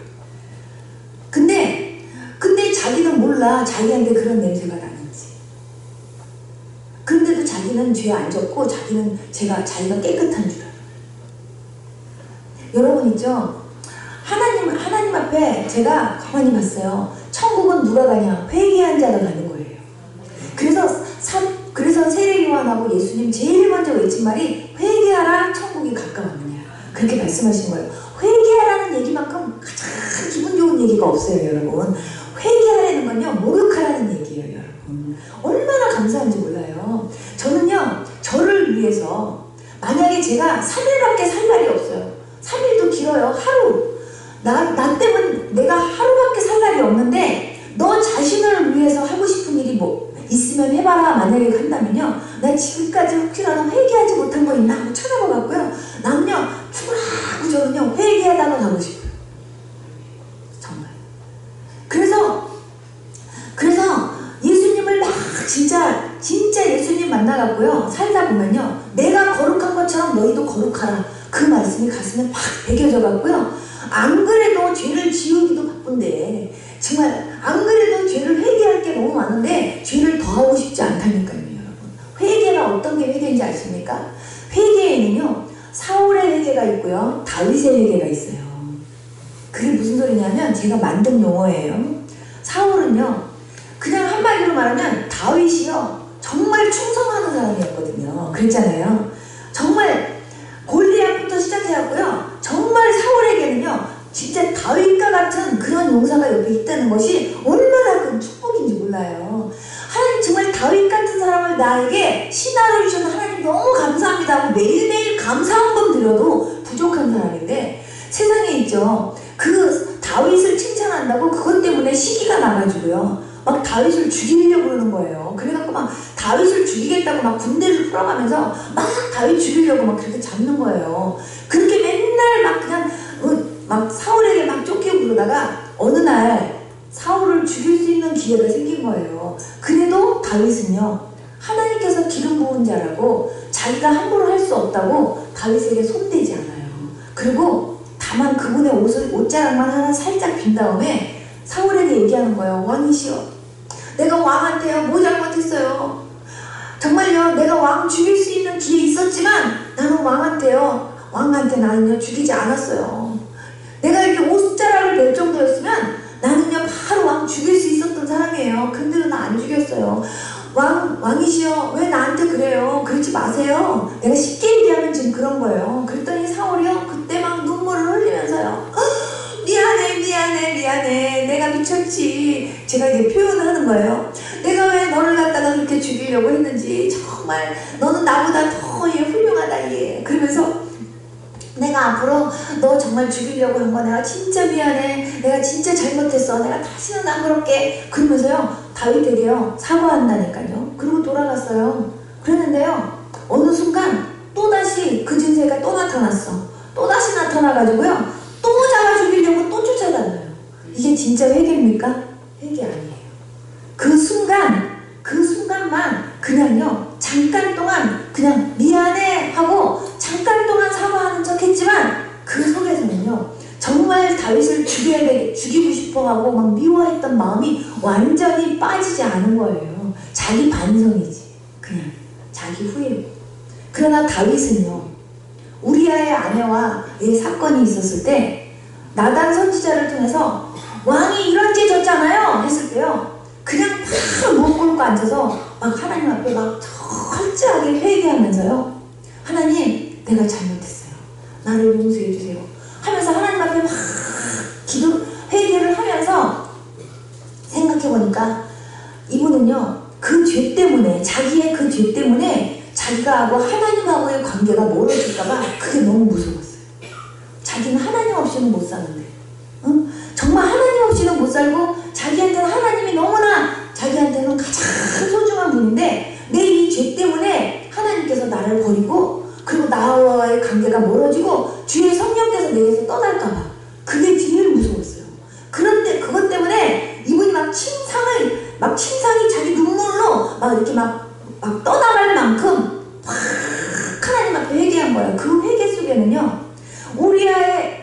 근데 근데 자기는 몰라 자기한테 그런 냄새가 나는지. 그런데도 자기는 죄 안 졌고 자기는 제가 자기가 깨끗한 줄 알아요. 여러분 있죠? 하나님 하나님 앞에 제가 가만히 봤어요. 천국은 누가 가냐? 회개한 자가 가는 거예요. 그래서 산 그래서 세례요한하고 예수님 제일 먼저 외친 말이 회개하라 천국이 가까웠느냐 그렇게 말씀하신 거예요. 회개하라는 얘기만큼 가장 기분 좋은 얘기가 없어요. 여러분 회개하라는 건요 목욕하라는 얘기예요. 여러분 얼마나 감사한지 몰라요. 저는요 저를 위해서 만약에 제가 삼 일밖에 살 날이 없어요. 삼 일도 길어요. 하루 나, 나 때문에 내가 하루밖에 살 날이 없는데 너 자신을 위해서 하고 싶은 일이 뭐 있으면 해봐라 만약에 한다면요 나 지금까지 혹시라도 회개하지 못한 거 있나 하고 찾아봐갖고요 남요 죽으라고 저는요 회개하다가 가고 싶어요. 정말. 그래서 그래서 예수님을 막 진짜 진짜 예수님 만나갖고요 살다 보면요 내가 거룩한 것처럼 너희도 거룩하라 그 말씀이 가슴에 팍 배겨져갖고요 안 그래도 죄를 지우기도 바쁜데 정말 안 그래도 죄를 회개할 게 너무 많은데 죄를 더 하고 싶지 않다니까요. 여러분 회개가 어떤 게 회개인지 아십니까? 회개에는요 사울의 회개가 있고요 다윗의 회개가 있어요. 그게 무슨 소리냐면 제가 만든 용어예요. 사울은요 그냥 한마디로 말하면 다윗이요 정말 충성하는 사람이었거든요. 그랬잖아요. 정말 골리앗부터 시작해갖고요 정말 사울에게는요 진짜 다윗과 같은 그런 용사가 옆에 있다는 것이 얼마나 큰 축복인지 몰라요. 하나님 정말 다윗 같은 사람을 나에게 신하로 주셔서 하나님 너무 감사합니다 하고 매일매일 감사한번 드려도 부족한 사람인데 세상에 있죠. 그 다윗을 칭찬한다고 그것 때문에 시기가 나가지고요 막 다윗을 죽이려고 그러는 거예요. 그래갖고 막 다윗을 죽이겠다고 막 군대를 풀어가면서 막 다윗 죽이려고 막 그렇게 잡는 거예요. 그렇게 맨날 막 그냥 어, 막 사울에게 막 쫓기고 그러다가 어느 날 사울을 죽일 수 있는 기회가 생긴 거예요. 그래도 다윗은요 하나님께서 기름 부은 자라고 자기가 함부로 할 수 없다고 다윗에게 손대지 않아요. 그리고 다만 그분의 옷을, 옷자락만 하나 살짝 빈 다음에 사울에게 얘기하는 거예요. 왕이시여 내가 왕한테요 뭐 잘못했어요. 정말요 내가 왕 죽일 수 있는 기회 있었지만 나는 왕한테요 왕한테 나는요 죽이지 않았어요. 내가 이렇게 옷자락을 낼 정도였으면 나는요 바로 왕 죽일 수 있었던 사람이에요. 근데 나 안 죽였어요. 왕, 왕이시여 왜 나한테 그래요. 그러지 마세요. 내가 쉽게 얘기하면 지금 그런 거예요. 그랬더니 사울이요 그때 막 눈물을 흘리면서요 미안해 미안해 미안해 내가 미쳤지. 제가 이제 표현을 하는 거예요. 내가 왜 너를 갖다가 그렇게 죽이려고 했는지 정말 너는 나보다 더 얘 훌륭하다 얘. 그러면서 내가 앞으로 너 정말 죽이려고 한 거 내가 진짜 미안해. 내가 진짜 잘못했어. 내가 다시는 안 그럴게. 그러면서요 다윗에게요 사과한다니까요. 그리고 돌아갔어요. 그랬는데요 어느 순간 또 또다시 그 진세가 또 나타났어. 또다시 나타나가지고요. 또 잡아 죽이려고 또 쫓아다녀요. 이게 진짜 회개입니까? 회개 아니에요. 그 순간, 그 순간만 그냥요, 잠깐 동안 그냥 미안해 하고 잠깐 동안 사과하는 척 했지만 그 속에서는요, 정말 다윗을 죽여야 되, 죽이고 싶어 하고 막 미워했던 마음이 완전히 빠지지 않은 거예요. 자기 반성이지. 그냥 자기 후회고. 그러나 다윗은요, 우리아의 아내와 이 사건이 있었을 때 나단 선지자를 통해서 왕이 이런 죄 졌잖아요 했을 때요, 그냥 막 무릎 꿇고 앉아서 막 하나님 앞에 막 철저하게 회개하면서요, 하나님 내가 잘못했어요, 나를 용서해 주세요 하면서 하나님 앞에 막 기도 회개를 하면서, 생각해보니까 이분은요 그 죄 때문에, 자기의 그 죄 때문에 자기가 하고 하나님하고의 관계가 멀어질까봐 그게 너무 무서웠어요. 자기는 하나님 없이는 못 사는데, 응? 정말 하나님 없이는 못 살고 자기한테는 하나님이 너무나 자기한테는 가장 소중한 분인데 내 이 죄 때문에 하나님께서 나를 버리고 그리고 나와의 관계가 멀어지고 주의 성령께서 내게서 떠날까봐 그게 제일 무서웠어요. 그런데 그것 때문에 이분이 막 침상을 막 침상이 자기 눈물로 막 이렇게 막, 막 떠나갈 만큼 막 하나님 앞에 회개한 거예요. 그 회개 속에는요, 우리아의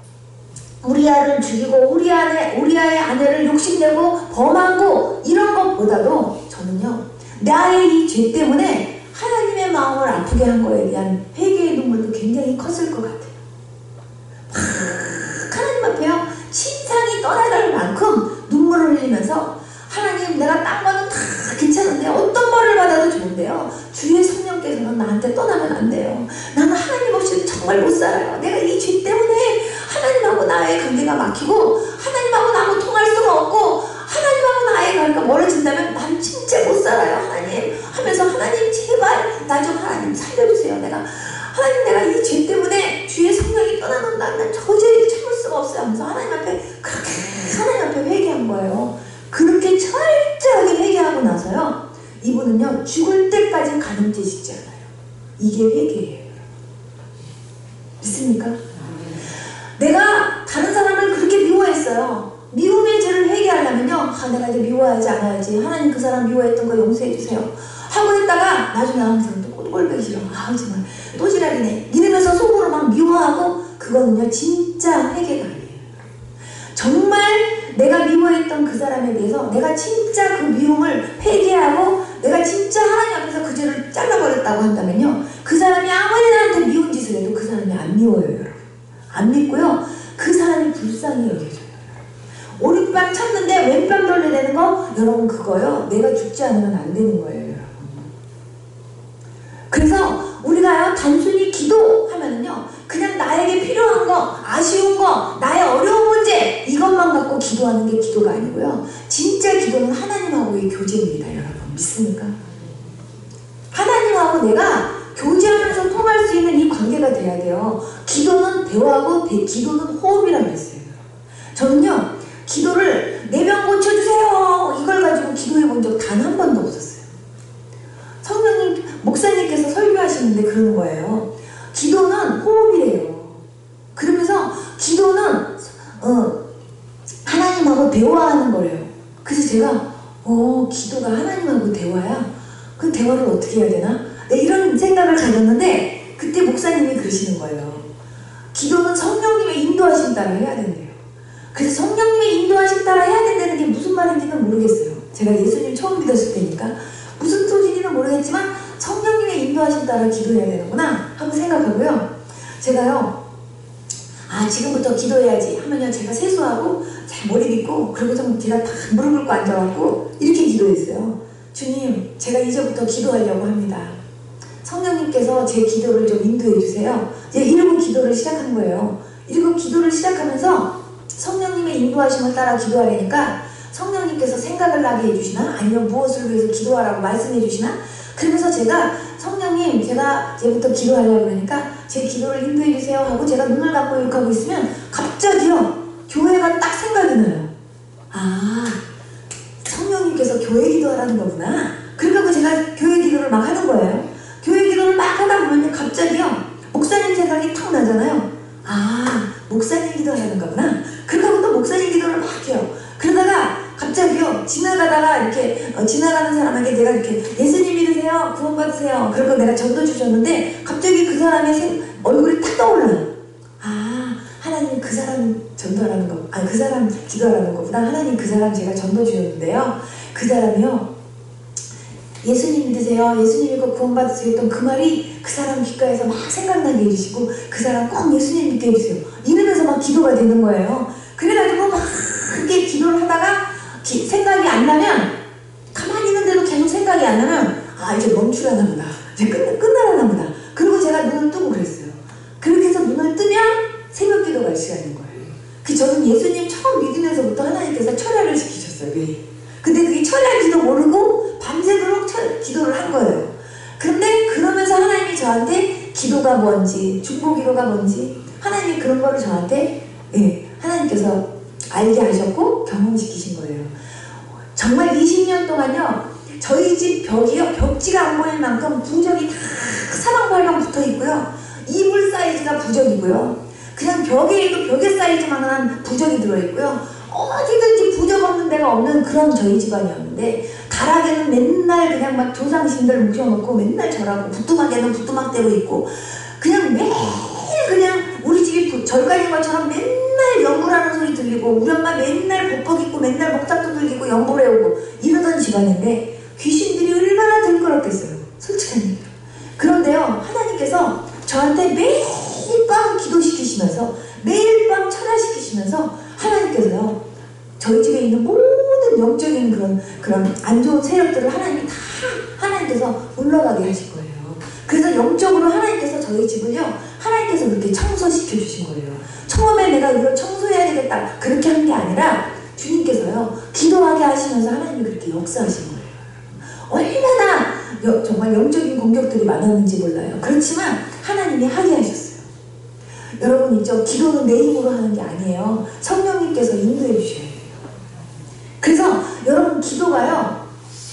우리아를 죽이고 우리아의 우리아의 아내를 욕심내고 범하고 이런 것보다도 저는요, 나의 이 죄 때문에 하나님의 마음을 아프게 한 거에 대한 회개의 눈물도 굉장히 컸을 것 같아요. 막 하나님 앞에요, 침상이 떠나갈 만큼 눈물을 흘리면서, 하나님 내가 딴 거는 다 괜찮은데 어떤 벌을 받아도 좋은데요, 주의 성령께서는 나한테 떠나면 안 돼요. 나는 하나님 없이는 정말 못 살아요. 내가 이 죄 때문에 하나님하고 나의 관계가 막히고 하나님하고 나하고 통할 수가 없고 하나님하고 나의 관계가 멀어진다면 난 진짜 못 살아요 하나님 하면서, 하나님 제발 나 좀 하나님 살려주세요. 내가 하나님 내가 이 죄 때문에 주의 성령이 떠나는다, 난 도저히 참을 수가 없어요 하면서 하나님 앞에 그렇게 하나님 앞에 회개한 거예요. 그렇게 철저하게 회개하고 나서요, 이분은요 죽을 때까지 가늠죄 짓지 않아요. 이게 회개예요. 믿습니까? 내가 다른 사람을 그렇게 미워했어요. 미움의 죄를 회개하려면요, 아, 내가 이제 미워하지 않아야지, 하나님 그 사람 미워했던 거 용서해 주세요 하고 있다가 나중에 항상 또 꼴보기 싫어, 아 정말 또 지랄이네 이러면서 속으로 막 미워하고, 그거는요 진짜 회개가 아니에요. 정말 내가 미워했던 그 사람에 대해서 내가 진짜 그 미움을 회개하고 내가 진짜 하나님 앞에서 그 죄를 잘라버렸다고 한다면요, 그 사람이 아무리 나한테 미운 짓을 해도 그 사람이 안 미워요 여러분. 안 믿고요, 그 사람이 불쌍히 여겨져요. 오른뺨 쳤는데 왼뺨 돌려내는 거, 여러분 그거요 내가 죽지 않으면 안 되는 거예요 여러분. 그래서 우리가요 단순히 기도하면은요, 그냥 나에게 필요한 거, 아쉬운 거, 나의 어려운 문제 이것만 갖고 기도하는 게 기도가 아니고요, 진짜 기도는 하나님하고의 교제입니다 여러분. 믿습니까? 하나님하고 내가 교제하면서 통할 수 있는 이 관계가 돼야 돼요. 기도는 대화고 대, 기도는 호흡이라고 했어요. 저는요 기도를 내 병 고쳐주세요 이걸 가지고 기도해 본 적 단 한 번도 없었어요. 성령님 목사님께서 설교하시는데 그러는 거예요. 기도는 호흡이래요. 그러면서 기도는 어, 하나님하고 대화하는 거래요. 그래서 제가 어 기도가 하나님하고 대화야? 그 대화를 어떻게 해야 되나? 네, 이런 생각을 가졌는데 그때 목사님이 그러시는 거예요. 기도는 성령님의 인도하심 따라 해야 된대요. 그래서 성령님의 인도하심 따라 해야 된다는 게 무슨 말인지는 모르겠어요. 제가 예수님 처음 믿었을 때니까 무슨 소리인지는 모르겠지만 성령님의 인도하심 따라 기도해야 되는구나 하고 생각하고요. 제가요 아 지금부터 기도해야지 하면요, 제가 세수하고 잘 머리 빗고 그리고 좀 제가 다 무릎 꿇고 앉아갖고 이렇게 기도했어요. 주님 제가 이제부터 기도하려고 합니다. 성령님께서 제 기도를 좀 인도해 주세요. 이제 이러고 기도를 시작한 거예요. 이러고 기도를 시작하면서 성령님의 인도하심을 따라 기도하려니까 성령님께서 생각을 나게 해주시나 아니면 무엇을 위해서 기도하라고 말씀해 주시나, 그러면서 제가 성령님 제가 이제부터 기도하려고 그러니까 제 기도를 인도해 주세요 하고 제가 눈을 감고 이렇게 하고 있으면 갑자기요 교회가 딱 생각이 나요. 아 성령님께서 교회 기도하라는 거구나. 그러고 제가 교회 기도를 막 하는 거예요. 교회 기도를 막 하다 보면 갑자기 갑자기요 목사님 생각이 탁 나잖아요. 아 목사님 기도하는가 보나. 그러고 또 목사님 기도를 막 해요. 그러다가 갑자기요 지나가다가 이렇게 어, 지나가는 사람에게 내가 이렇게 예수님 믿으세요 구원받으세요 그러고 내가 전도 주셨는데 갑자기 그 사람의 생, 얼굴이 탁 떠올라요. 아 하나님 그 사람 전도하라는 거 아니 그 사람 기도하라는 거구나. 하나님 그 사람 제가 전도 주셨는데요 그 사람이요 예수님 믿으세요 예수님 믿고 구원받으세요 했던 그 말이 그 사람 귓가에서 막 생각나게 해주시고 그 사람 꼭 예수님 믿게 해주세요 이러면서 막 기도가 되는 거예요. 그래가지고 막 그렇게 기도를 하다가 기, 생각이 안 나면 가만히 있는데도 계속 생각이 안 나면 아 이제 멈추라나 보다 이제 끝, 끝나라나 보다. 그리고 제가 눈을 뜨고 그랬어요. 그렇게 해서 눈을 뜨면 새벽 기도가 시간인 거예요. 그 저는 예수님 처음 믿으면서부터 하나님께서 철야를 시키셨어요. 매일. 근데 그게 철야인지도 모르고 밤새도록 철, 기도를 한 거예요. 근데 그러면서 하나님이 저한테 기도가 뭔지 중보기도가 뭔지 하나님이 그런 거를 저한테 예, 하나님께서 알게 하셨고 경험시키신 거예요. 정말 이십 년 동안요 저희 집 벽이요 벽지가 안 보일 만큼 부적이 다 사방팔방 붙어 있고요 이불 사이즈가 부적이고요 그냥 벽에도 벽에 사이즈만한 부적이 들어있고요 어디든지 부적 없는 데가 없는 그런 저희 집안이었는데 다락에는 맨날 그냥 막 조상신들 묵혀놓고 맨날 절하고 부뚜막에는 부뚜막대로 있고 그냥 매일 그냥 우리 집이 절간인 것처럼 맨날 연보라는 소리 들리고 우리 엄마 맨날 복복 입고 맨날 목탁도 들리고 연보를 해오고 이러던 집안인데 귀신들이 얼마나 들끓었겠어요. 솔직한 얘기로. 그런데요 하나님께서 저한테 매일 밤 기도시키시면서 매일 밤 철야시키시면서 하나님께서요 저희 집에 있는 모든 영적인 그런 그런 안 좋은 세력들을 하나님이 다 하나님께서 물러가게 하실 거예요. 그래서 영적으로 하나님께서 저희 집을요 하나님께서 그렇게 청소시켜 주신 거예요. 처음에 내가 이걸 청소해야 되겠다 그렇게 한 게 아니라 주님께서요 기도하게 하시면서 하나님이 그렇게 역사하신 거예요. 얼마나 여, 정말 영적인 공격들이 많았는지 몰라요. 그렇지만 하나님이 하게 하셨어요. 여러분 있죠 기도는 내 힘으로 하는 게 아니에요. 성령님께서 인도해 주셔야 돼요. 그래서 여러분 기도가요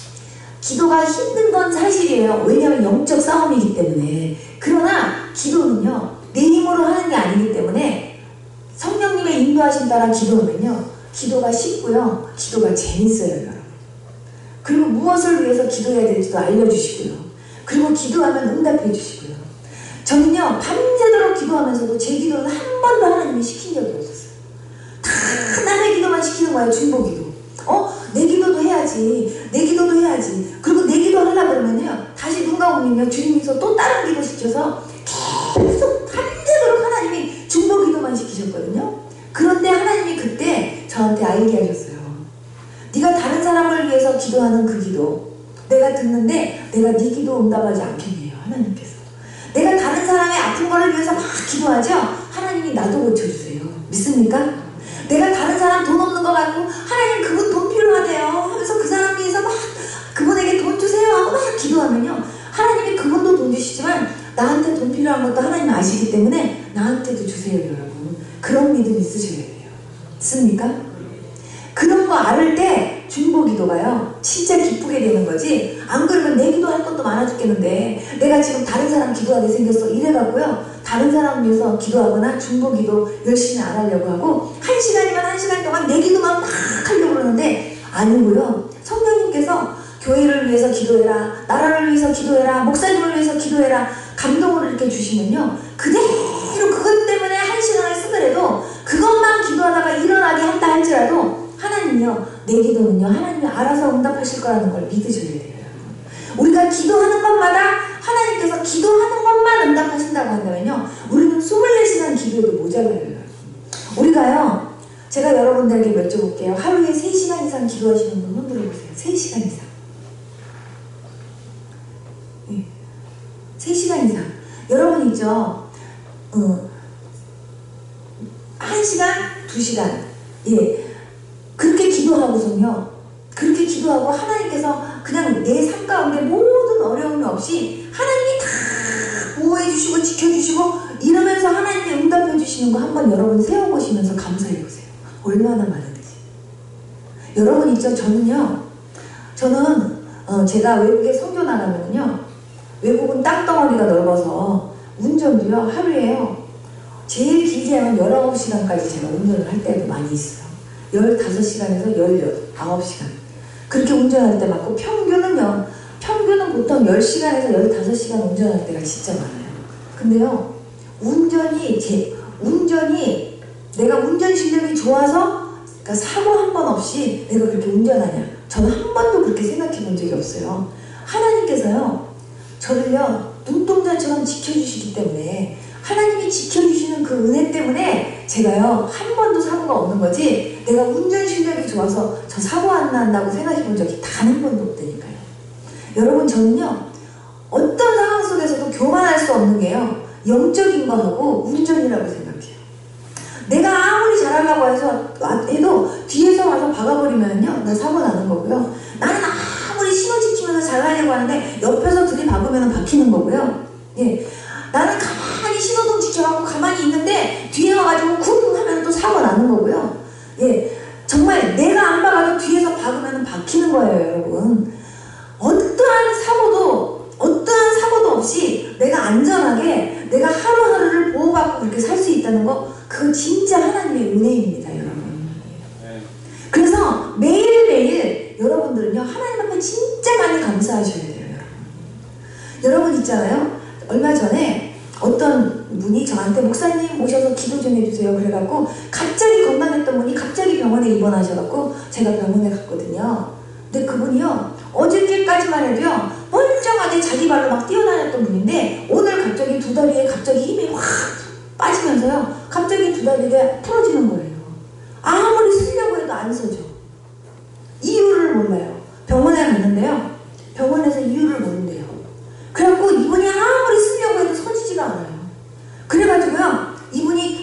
기도가 힘든 건 사실이에요. 왜냐하면 영적 싸움이기 때문에. 그러나 기도는요 내 힘으로 하는 게 아니기 때문에 성령님의 인도하신 따라 기도하면요 기도가 쉽고요 기도가 재밌어요 여러분. 그리고 무엇을 위해서 기도해야 될지도 알려주시고요 그리고 기도하면 응답해 주시고요. 저는요 밤새도록 기도하면서도 제 기도는 한 번도 하나님이 시킨 적이 없었어요. 다 남의 기도만 시키는 거예요. 중보기도. 어? 내 기도도 해야지 내 기도도 해야지 그리고 내 기도 하려고 그러면요 다시 눈 감으면요 주님께서 또 다른 기도 시켜서 계속 밤새도록 하나님이 중보 기도만 시키셨거든요. 그런데 하나님이 그때 저한테 알게 하셨어요. 네가 다른 사람을 위해서 기도하는 그 기도 내가 듣는데 내가 네 기도 응답하지 않겠네요. 하나님께서 내가 다른 사람의 아픈 거를 위해서 막 기도하죠. 하나님이 나도 고쳐주세요. 믿습니까? 내가 다른 사람 돈 없는 거 가지고 하나님 그분 돈 필요하대요 하면서 그 사람 위해서 막 그분에게 돈 주세요 하고 막 기도하면요 하나님이 그분도 돈 주시지만 나한테 돈 필요한 것도 하나님 아시기 때문에 나한테도 주세요 여러분. 그런 믿음 있으셔야 돼요. 있습니까? 그런 거 알을 때 중보기도가요 진짜 기쁘게 되는 거지 안 그러면 내 기도할 것도 많아 죽겠는데 내가 지금 다른 사람 기도하게 생겼어 이래갖고요 다른 사람 위해서 기도하거나 중보기도 열심히 안 하려고 하고 한 시간이면 한 시간 동안 내 기도만 막 하려고 그러는데 아니고요 성령님께서 교회를 위해서 기도해라 나라를 위해서 기도해라 목사님을 위해서 기도해라 감동을 이렇게 주시면요 그대로 그것 때문에 한 시간을 쓰더라도 그것만 기도하다가 일어나게 한다 할지라도 하나님이요 내 기도는요 하나님이 알아서 응답하실 거라는 걸 믿으셔야 돼요. 우리가 기도하는 것마다 하나님께서 기도하는 것만 응답하신다고 한다면요 우리는 이십사 시간 기도해도 모자라요. 우리가요 제가 여러분들에게 여쭤볼게요. 하루에 세 시간 이상 기도하시는 분 손 들어보세요. 세 시간 이상. 네. 세 시간 이상. 여러분 있죠 어, 한 시간, 두 시간 예 그렇게 기도하고서요 그렇게 기도하고 하나님께서 그냥 내 삶 가운데 모든 어려움이 없이 하나님이 다 보호해 주시고 지켜주시고 이러면서 하나님이 응답해 주시는 거 한번 여러분 세워보시면서 감사해 보세요. 얼마나 많은지. 여러분 있죠 저는요 저는 어, 제가 외국에 선교 나가면요 외국은 땅덩어리가 넓어서 운전도요, 하루에요. 제일 길게 하면 열아홉 시간까지 제가 운전을 할 때도 많이 있어요. 열다섯 시간에서 열아홉 시간. 그렇게 운전할 때 많고, 평균은요, 평균은 보통 열 시간에서 열다섯 시간 운전할 때가 진짜 많아요. 근데요, 운전이, 제, 운전이, 내가 운전 실력이 좋아서, 그러니까 사고 한 번 없이 내가 그렇게 운전하냐. 저는 한 번도 그렇게 생각해 본 적이 없어요. 하나님께서요, 저를요, 눈동자처럼 지켜주시기 때문에, 하나님이 지켜주시는 그 은혜 때문에 제가요, 한 번도 사고가 없는 거지, 내가 운전 실력이 좋아서 저 사고 안 난다고 생각해 본 적이 단 한 번도 없다니까요. 여러분, 저는요, 어떤 상황 속에서도 교만할 수 없는 게요, 영적인 거하고 운전이라고 생각해요. 내가 아무리 잘하려고 해서 해도 뒤에서 와서 박아버리면요, 나 사고 나는 거고요. 나는 아무리 신호 지키면서 잘 가려고 하는데 옆에서 들이박으면 박히는 거고요. 예, 나는 가만히 신호등 지켜갖고 가만히 있는데 뒤에 와가지고 쿵 하면 또 사고 나는 거고요. 예, 정말 내가 안 박아도 뒤에서 박으면 박히는 거예요, 여러분. 어떠한 사고도 어떠한 사고도 없이 내가 안전하게 내가 하루하루를 보호받고 그렇게 살 수 있다는 거, 그건 진짜 하나님의 은혜입니다, 여러분. 그래서 매일매일 여러분들은요, 하나님 앞에 진짜 많이 감사하셔야 돼요, 여러분. 여러분 있잖아요, 얼마 전에 어떤 분이 저한테 목사님 모셔서 기도 좀 해주세요 그래갖고 갑자기 건강했던 분이 갑자기 병원에 입원하셔갖고 제가 병원에 갔거든요. 근데 그분이요, 어저께까지만 해도요, 멀쩡하게 자기 발로 막 뛰어다녔던 분인데 오늘 갑자기 두 다리에 갑자기 힘이 확 빠지면서요, 갑자기 두 다리가 풀어지는 거예요. 아무리 쓰려고 해도 안 서죠. 이유를 몰라요. 병원에 갔는데요, 병원에서 이유를 모른대요. 그래갖고 이분이 아무리 쓰려고 해도 서지지가 않아요. 그래가지고요, 이분이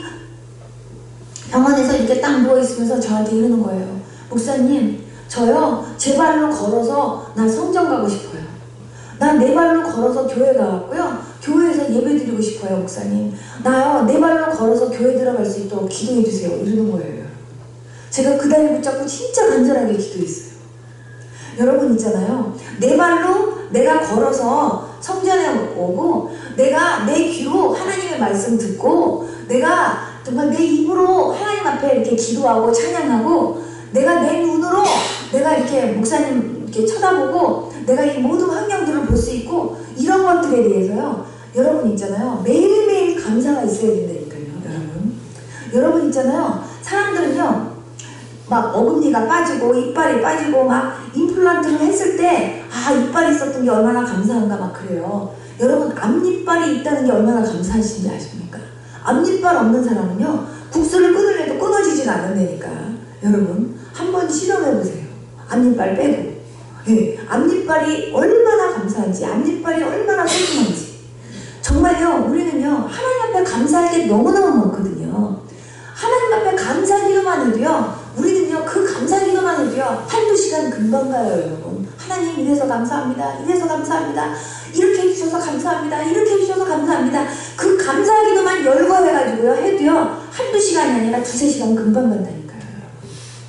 병원에서 이렇게 딱 누워있으면서 저한테 이러는 거예요. 목사님, 저요, 제 발로 걸어서 나 성전 가고 싶어요. 난 내 발로 걸어서 교회 가갖고요, 교회에서 예배 드리고 싶어요, 목사님. 나요, 내 발로 걸어서 교회 들어갈 수 있도록 기도해주세요. 이러는 거예요. 제가 그 다리 붙잡고 진짜 간절하게 기도했어요. 여러분 있잖아요, 내 발로 내가 걸어서 성전에 오고, 내가 내 귀로 하나님의 말씀 듣고, 내가 정말 내 입으로 하나님 앞에 이렇게 기도하고 찬양하고, 내가 내 눈으로 내가 이렇게 목사님 이렇게 쳐다보고, 내가 이 모든 환경들을 볼 수 있고, 이런 것들에 대해서요, 여러분 있잖아요, 매일매일 감사가 있어야 된다니까요, 여러분. 여러분 있잖아요, 사람들은요, 막 어금니가 빠지고 이빨이 빠지고 막 임플란트를 했을 때, 아, 이빨이 있었던 게 얼마나 감사한가 막 그래요. 여러분, 앞니빨이 있다는 게 얼마나 감사하신지 아십니까? 앞니빨 없는 사람은요, 국수를 끊으려도 끊어지지가 않는다니까. 여러분, 한번 실험해보세요. 앞니빨 빼고. 예, 앞니빨이 얼마나 감사한지, 앞니빨이 얼마나 소중한지. 정말요, 우리는요, 하나님 앞에 감사할 게 너무너무 많거든요. 하나님 앞에 감사기도만 해도요, 우리는요, 그 감사기도만 해도요, 한두 시간 금방 가요, 여러분. 하나님, 이래서 감사합니다. 이래서 감사합니다. 이렇게 해주셔서 감사합니다. 이렇게 해주셔서 감사합니다. 그 감사기도만 열거해가지고요, 해도요, 한두 시간이 아니라 두세 시간 금방 간다니까요, 여러분.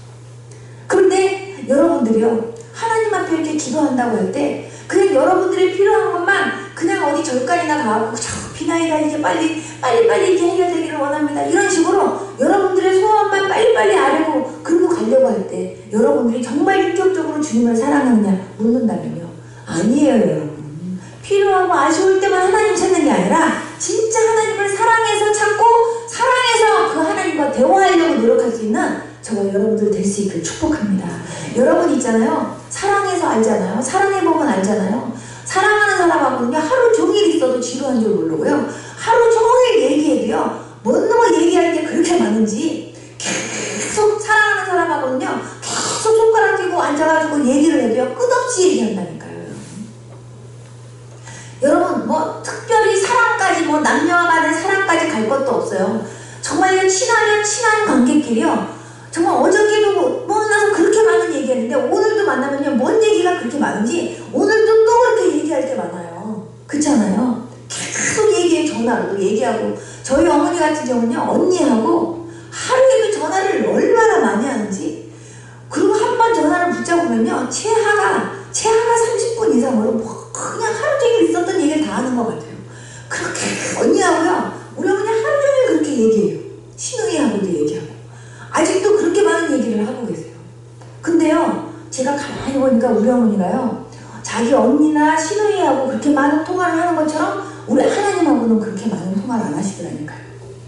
그런데 여러분들이요, 하나님 앞에 이렇게 기도한다고 할 때, 그냥 여러분들이 필요한 것만 그냥 어디 절간이나 가고, 저 비나이가 이제 빨리, 빨리, 빨리 이렇게 해결되기를 원합니다. 이런 식으로 여러분들의 소원만 빨리빨리 아뢰고, 그리고 가려고 할 때, 여러분들이 정말 인격적으로 주님을 사랑하느냐 묻는다면요, 아니에요, 여러분. 필요하고 아쉬울 때만 하나님 찾는 게 아니라, 진짜 하나님을 사랑해서 찾고, 사랑해서 그 하나님과 대화하려고 노력할 수 있는 저와 여러분들 될 수 있기를 축복합니다. 여러분 있잖아요, 사랑해서 알잖아요. 사랑해보면 알잖아요. 사랑하는 사람하고는요, 하루 종일 있어도 지루한 줄 모르고요, 하루 종일 얘기해도요, 뭐너무 얘기할 게 그렇게 많은지, 계속 사랑하는 사람하고는요, 계속 손가락 쥐고 앉아가지고 얘기를 해도요, 끝없이 얘기한다니까요. 여러분, 뭐 특별히 사랑까지, 뭐 남녀와 간의 사랑까지 갈 것도 없어요. 정말 친하면 친한 관계끼리요, 정말 어저께도 만나서 그렇게 많은 얘기했는데 오늘도 만나면요, 뭔 얘기가 그렇게 많은지 오늘도 또 그렇게 얘기할 게 많아요. 그렇잖아요. 계속 얘기해, 전화로도 얘기하고. 저희 어머니 같은 경우는요, 언니하고 하루에도 전화를 얼마나 많이 하는지. 그리고 한 번 전화를 붙잡으면요, 최하가 최하가 삼십 분 이상으로 뭐 그냥 하루 종일 있었던 얘기를 다 하는 것 같아요. 그렇게 언니 일을 하고 계세요. 근데요, 제가 가만히 보니까 우리 어머니가요, 자기 언니나 시누이하고 그렇게 많은 통화를 하는 것처럼 우리 하나님하고는 그렇게 많은 통화를 안 하시더라니까요.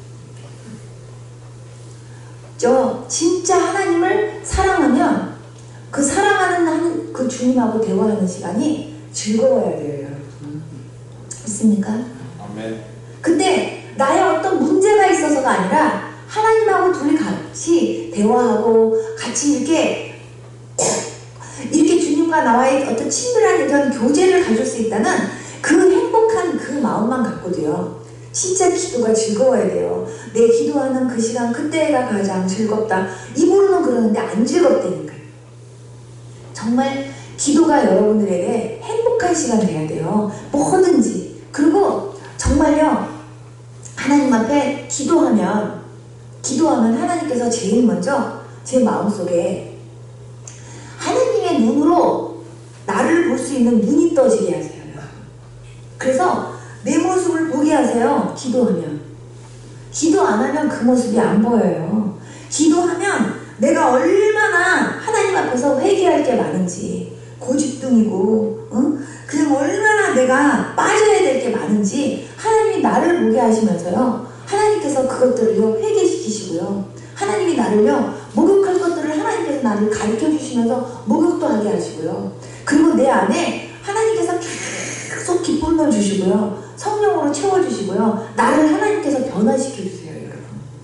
저 진짜 하나님을 사랑하면 그 사랑하는 그 주님하고 대화하는 시간이 즐거워야 돼요, 여러분. 있습니까? 아멘. 근데 나의 어떤 문제가 있어서가 아니라 하나님하고 둘이 같이 대화하고 같이 이렇게 이렇게 주님과 나와의 어떤 친밀한 이런 교제를 가질 수 있다는 그 행복한 그 마음만 갖고도요, 진짜 기도가 즐거워야 돼요. 내 기도하는 그 시간 그때가 가장 즐겁다. 입으로는 그러는데 안 즐겁다니까요. 정말 기도가 여러분들에게 행복한 시간 돼야 돼요. 뭐든지. 그리고 정말요, 하나님 앞에 기도하면 기도하면 하나님께서 제일 먼저 제 마음속에 하나님의 눈으로 나를 볼 수 있는 눈이 떠지게 하세요. 그래서 내 모습을 보게 하세요. 기도하면. 기도 안 하면 그 모습이 안 보여요. 기도하면 내가 얼마나 하나님 앞에서 회개할 게 많은지, 고집둥이고 응? 그냥 얼마나 내가 빠져야 될 게 많은지 하나님이 나를 보게 하시면서요, 하나님께서 그것들을요 회개시키시고요, 하나님이 나를요 목욕할 것들을 하나님께서 나를 가르쳐 주시면서 목욕도 하게 하시고요, 그리고 내 안에 하나님께서 계속 기쁨을 주시고요, 성령으로 채워주시고요, 나를 하나님께서 변화시켜 주세요. 여러분,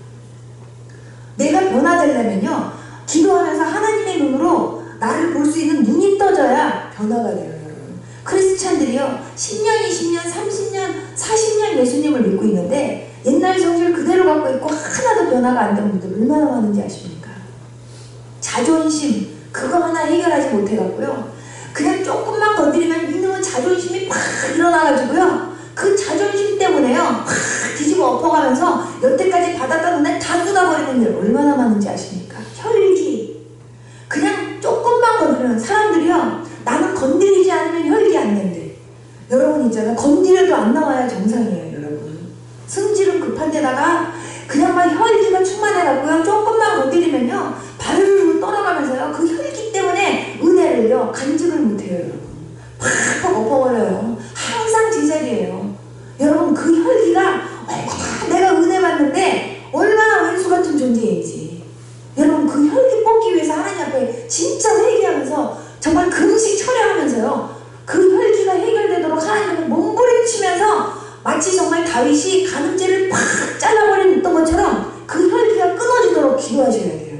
내가 변화되려면요 기도하면서 하나님의 눈으로 나를 볼 수 있는 눈이 떠져야 변화가 돼요. 여러분, 크리스찬들이요 십 년, 이십 년, 삼십 년, 사십 년 예수님을 믿고 있는데 옛날 성질 그대로 갖고 있고 하나도 변화가 안 된 분들 얼마나 많은지 아십니까? 자존심 그거 하나 해결하지 못해갖고요, 그냥 조금만 건드리면 이놈은 자존심이 팍 일어나가지고요, 그 자존심 때문에요 팍 뒤집어 엎어가면서 여태까지 받았던 은혜 다 쏟아버리는 일 얼마나 많은지 아십니까? 혈기. 그냥 조금만 건드리면 사람들이요, 나는 건드리지 않으면 혈기 안 낸대. 여러분 있잖아요, 건드려도 안 나와야 정상이에요. 여러분, 승질은 급한 데다가 그냥 막 혈기가 충만해갖고요, 조금만 건드리면요 바르르 떠나가면서요 그 혈기 때문에 은혜를요 간직을 못해요. 여러분, 팍팍 엎어버려요. 항상 제자리예요. 여러분, 그 혈기가 얼마나 내가 은혜 받는데 얼마나 왼수 같은 존재인지, 여러분 그 혈기 뽑기 위해서 하나님 앞에 진짜 회개하면서 정말 금식 철회하면서요 그 혈기가 해결되도록 하나님 앞에 몸부림치면서 마치 정말 다윗이 가늠죄를 팍 잘라버렸던 것처럼 그 혈기가 끊어지도록 기도하셔야 돼요.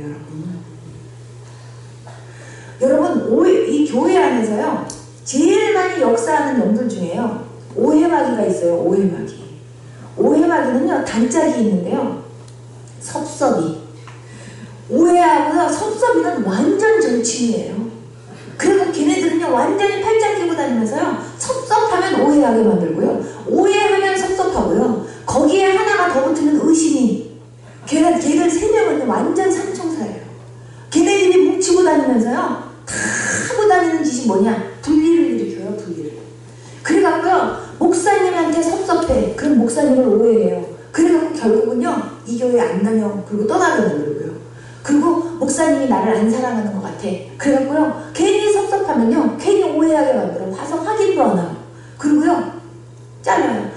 여러분, 여러분 오해, 이 교회 안에서요 제일 많이 역사하는 영들 중에요 오해마귀가 있어요. 오해마귀. 오해마귀는요 단짝이 있는데요, 섭섭이. 오해하고요 섭섭이는 완전 절친이에요. 그리고 걔네들은요 완전히 팔짱 끼고 다니면서요 섭섭하면 오해하게 만들고요, 오해하면 섭섭하고요, 거기에 하나가 더 붙으면 의심이. 걔네, 걔들 세 명은 완전 삼총사예요. 걔네들이 뭉치고 다니면서요 다 하고 다니는 짓이 뭐냐, 분리를 일으켜요. 분리를. 그래갖고요 목사님한테 섭섭해. 그럼 목사님을 오해해요. 그래갖고 결국은요 이 교회 안 다녀. 그리고 떠나게 만들고요. 그리고 목사님이 나를 안 사랑하는 것 같아. 그래갖고요 괜히 섭섭하면요 괜히 오해하게 만들어. 와서 확인도 안 하고. 그리고요 잘라요.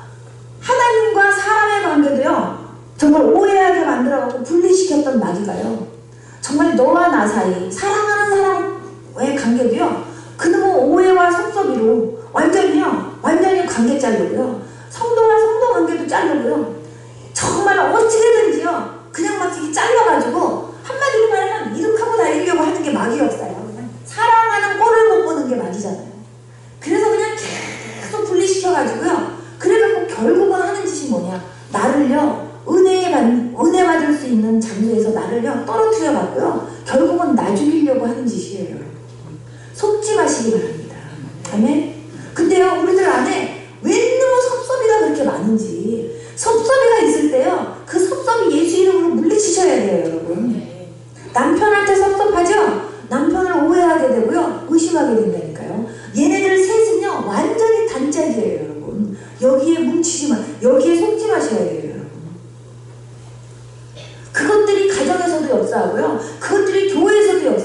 하나님과 사람의 관계도요 정말 오해하게 만들어갖고 분리시켰던 마귀가요 정말 너와 나 사이 사랑하는 사람의 관계도요 그놈의 오해와 섭섭이로 완전히요 완전히 관계 자르고요, 성도와 성도 관계도 자르고요, 정말 어찌되든지요 그냥 막 이렇게 잘라가지고 한마디로 말하면 이득하고 다니려고 하는 게 마귀 역사예요. 그냥 사랑하는 꼴을 못 보는 게 마귀잖아요. 그래서 그냥 계속 분리시켜가지고요, 그래갖고 결국은 하는 짓이 뭐냐, 나를요 은혜에 받, 은혜 받을 수 있는 장소에서 나를요 떨어뜨려 갖고요 결국은 나 죽이려고 하는 짓이에요. 속지 마시기 바랍니다. 아멘. 근데요 우리들 안에 왜 너무 섭섭이가 그렇게 많은지, 섭섭이가 있을 때요 그 섭섭이 예수 이름으로 물리치셔야 돼요. 여러분, 남편한테 섭섭하죠? 남편을 오해하게 되고요 의심하게 된다니까요. 얘네들 셋은요 완전히 단짝이에요. 여러분, 여기에 뭉치지 마, 여기에 속지 마셔야 돼요. 여러분, 그것들이 가정에서도 역사하고요, 그것들이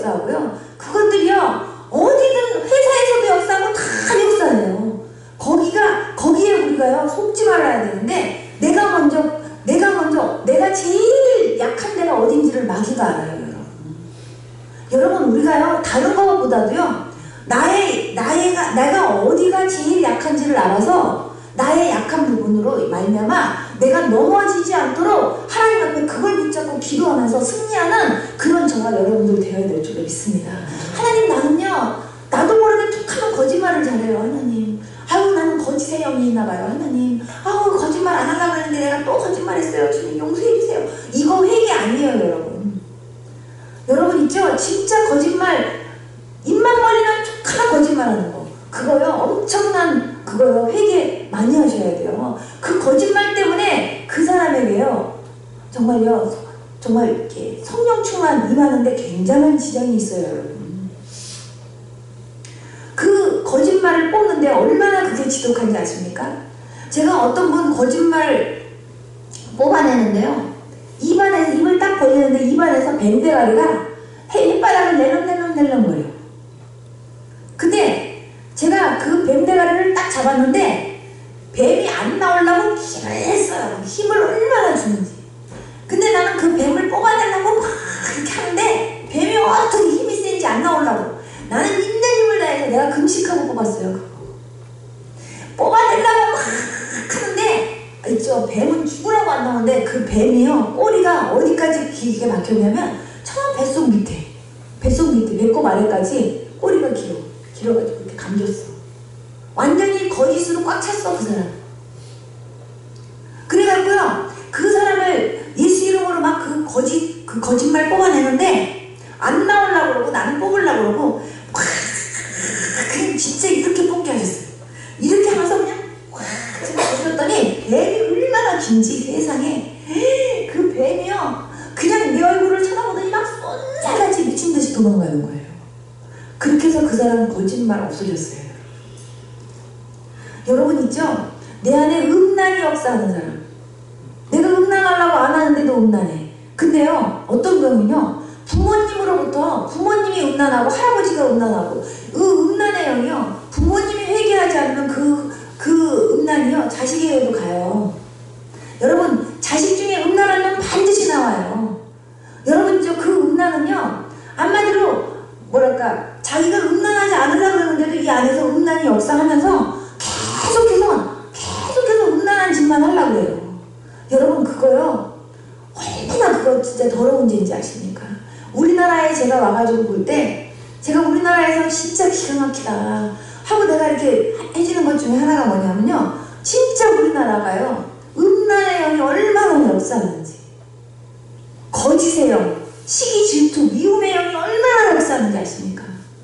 역사하고요. 그것들이요 어디든 회사에서도 역사하고 다 역사해요. 거기가 거기에 우리가요 속지 말아야 되는데 내가 먼저 내가 먼저 내가 제일 약한 데가 어딘지를 마귀가 알아요, 여러분. 여러분 우리가요 다른 것보다도요 나의 나의가 내가 어디가 제일 약한지를 알아서 나의 약한 부분으로 말미암아 내가 넘어지지 않도록 하나님 앞에 그걸 붙잡고 기도하면서 승리하는 그런 저가 여러분들 되어야 될 줄로 믿습니다. 하나님 나는요 나도 모르게 툭하면 거짓말을 잘해요. 하나님 아유 나는 거짓의 영이 있나봐요. 하나님 아우 거짓말 안 하려고 했는데 내가 또 거짓말했어요. 주님 용서해주세요. 이거 회개 아니에요, 여러분. 여러분 있죠? 진짜 거짓말 입만 벌리면 툭하나 거짓말하는 거 그거요 엄청난 그거요 회개 많이 하셔야 돼요. 그 거짓말 때문에 그 사람에게요 정말요 정말 이렇게 성령 충만 임하는데 굉장한 지장이 있어요, 여러분. 그 거짓말을 뽑는데 얼마나 그게 지독한지 아십니까? 제가 어떤 분 거짓말 뽑아내는데요 입안에서 입을 딱 벌리는데 입안에서 뱀대가리가 햇바닥을 내렁내렁내렁거려. 근데 제가 그 뱀대가리를 딱 잡았는데 뱀이 안 나오려고 힘을 했어요. 힘을 얼마나 주는지. 근데 나는 그 뱀을 뽑아내려고 막 이렇게 하는데 뱀이 어떻게 힘이 센지 안 나오려고 나는 있는 힘을 다해서 내가 금식하고 뽑았어요. 그거. 뽑아내려고 막 하는데 있죠 뱀은 죽으라고 안 나오는데 그 뱀이요 꼬리가 어디까지 길게 막혔냐면 저 뱃속 밑에 뱃속 밑에 배꼽 아래까지 꼬리가 길어 길어가지고 이렇게 감겼어. 완전히 거짓으로 꽉 찼어 그 사람. 그래갖고요 그 사람을 예수 이름으로 막 그 거짓 그 거짓말 뽑아내는데 안 나오려고 그러고 나는 뽑으려고 그러고 막 그냥 진짜 이렇게 뽑게 하셨어요. 이렇게 하면서 그냥 확 보셨더니 뱀이 얼마나 긴지 세상에 그 뱀이요 그냥 내 얼굴을 쳐다보더니 막 쏜살같이 미친듯이 도망가는 거예요. 그렇게 해서 그 사람 거짓말 없어졌어요. 여러분 있죠? 내 안에 음란이 역사하는 사람. 내가 음란하려고 안 하는데도 음란해. 근데요 어떤 경우는요 부모님으로부터 부모님이 음란하고 할아버지가 음란하고 그 음란의 영이요 부모님이 회개하지 않으면 그, 그 음란이요 자식에게도 가요. 여러분 자식 중에 음란한 놈 반드시 나와요. 여러분 저 그 음란은요 한마디로 뭐랄까 자기가 음란하지 않으려고 그러는데도 이 안에서 음란이 역사하면서 계속해서 계속해서 음란한 짓만 하려고 해요. 여러분 그거요 얼마나 그거 진짜 더러운 짓인지 아십니까? 우리나라에 제가 와가지고 볼 때 제가 우리나라에서 진짜 기가 막히다 하고 내가 이렇게 해주는 것 중에 하나가 뭐냐면요 진짜 우리나라가요 음란의 영이 얼마나 역사하는지 거짓의 영, 시기, 질투, 미움의 영이 얼마나 역사하는지 아십니까?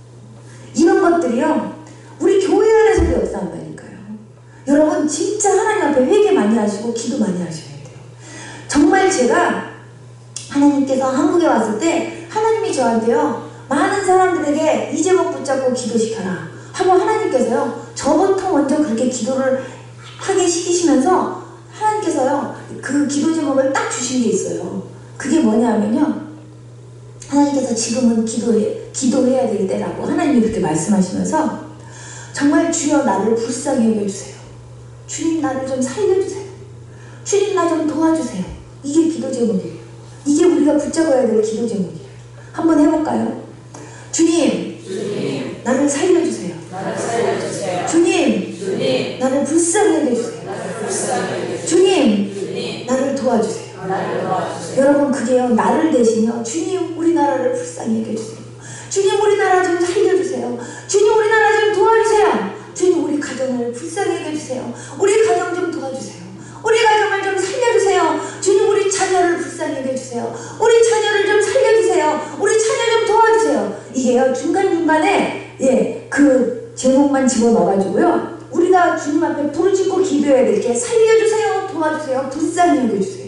이런 것들이요 우리 교회 안에서도 역사한다니까요. 여러분 진짜 하나님 앞에 회개 많이 하시고 기도 많이 하셔야 돼요. 정말 제가 하나님께서 한국에 왔을 때 하나님이 저한테요 많은 사람들에게 이 제목 붙잡고 기도시켜라 하고 하나님께서요 저부터 먼저 그렇게 기도를 하게 시키시면서 하나님께서요 그 기도 제목을 딱 주신 게 있어요. 그게 뭐냐면요 하나님께서 지금은 기도해, 기도해야 될 때라고 하나님이 그렇게 말씀하시면서 정말 주여 나를 불쌍히 여겨주세요. 주님 나를 좀 살려주세요. 주님 나 좀 도와주세요. 이게 기도 제목이에요. 이게 우리가 붙잡아야 될 기도 제목이에요. 한번 해볼까요? 주님, 주님 나를 살려주세요. 나를 살려주세요. 주님, 주님 나를 불쌍히 여겨주세요. 나를 불쌍히 여겨주세요. 주님, 주님 나를 도와주세요. 나를 도와주세요. 여러분 그게요 나를 대신요 주님 우리나라를 불쌍히 여겨주세요. 주님 우리나라 좀 살려주세요. 주님 우리나라 좀 도와주세요. 주님 우리 가정을 불쌍히 여겨주세요. 우리 가정 좀 도와주세요. 우리 가정을 좀 살려주세요. 주님 우리 자녀를 불쌍히 여겨주세요. 우리 자녀를 좀 살려주세요. 우리 자녀 좀 도와주세요. 이게요 중간중간에 예, 그 제목만 집어넣어가지고요 우리가 주님 앞에 부르짖고 기도해야 될 게 살려주세요, 도와주세요, 불쌍히 여겨주세요.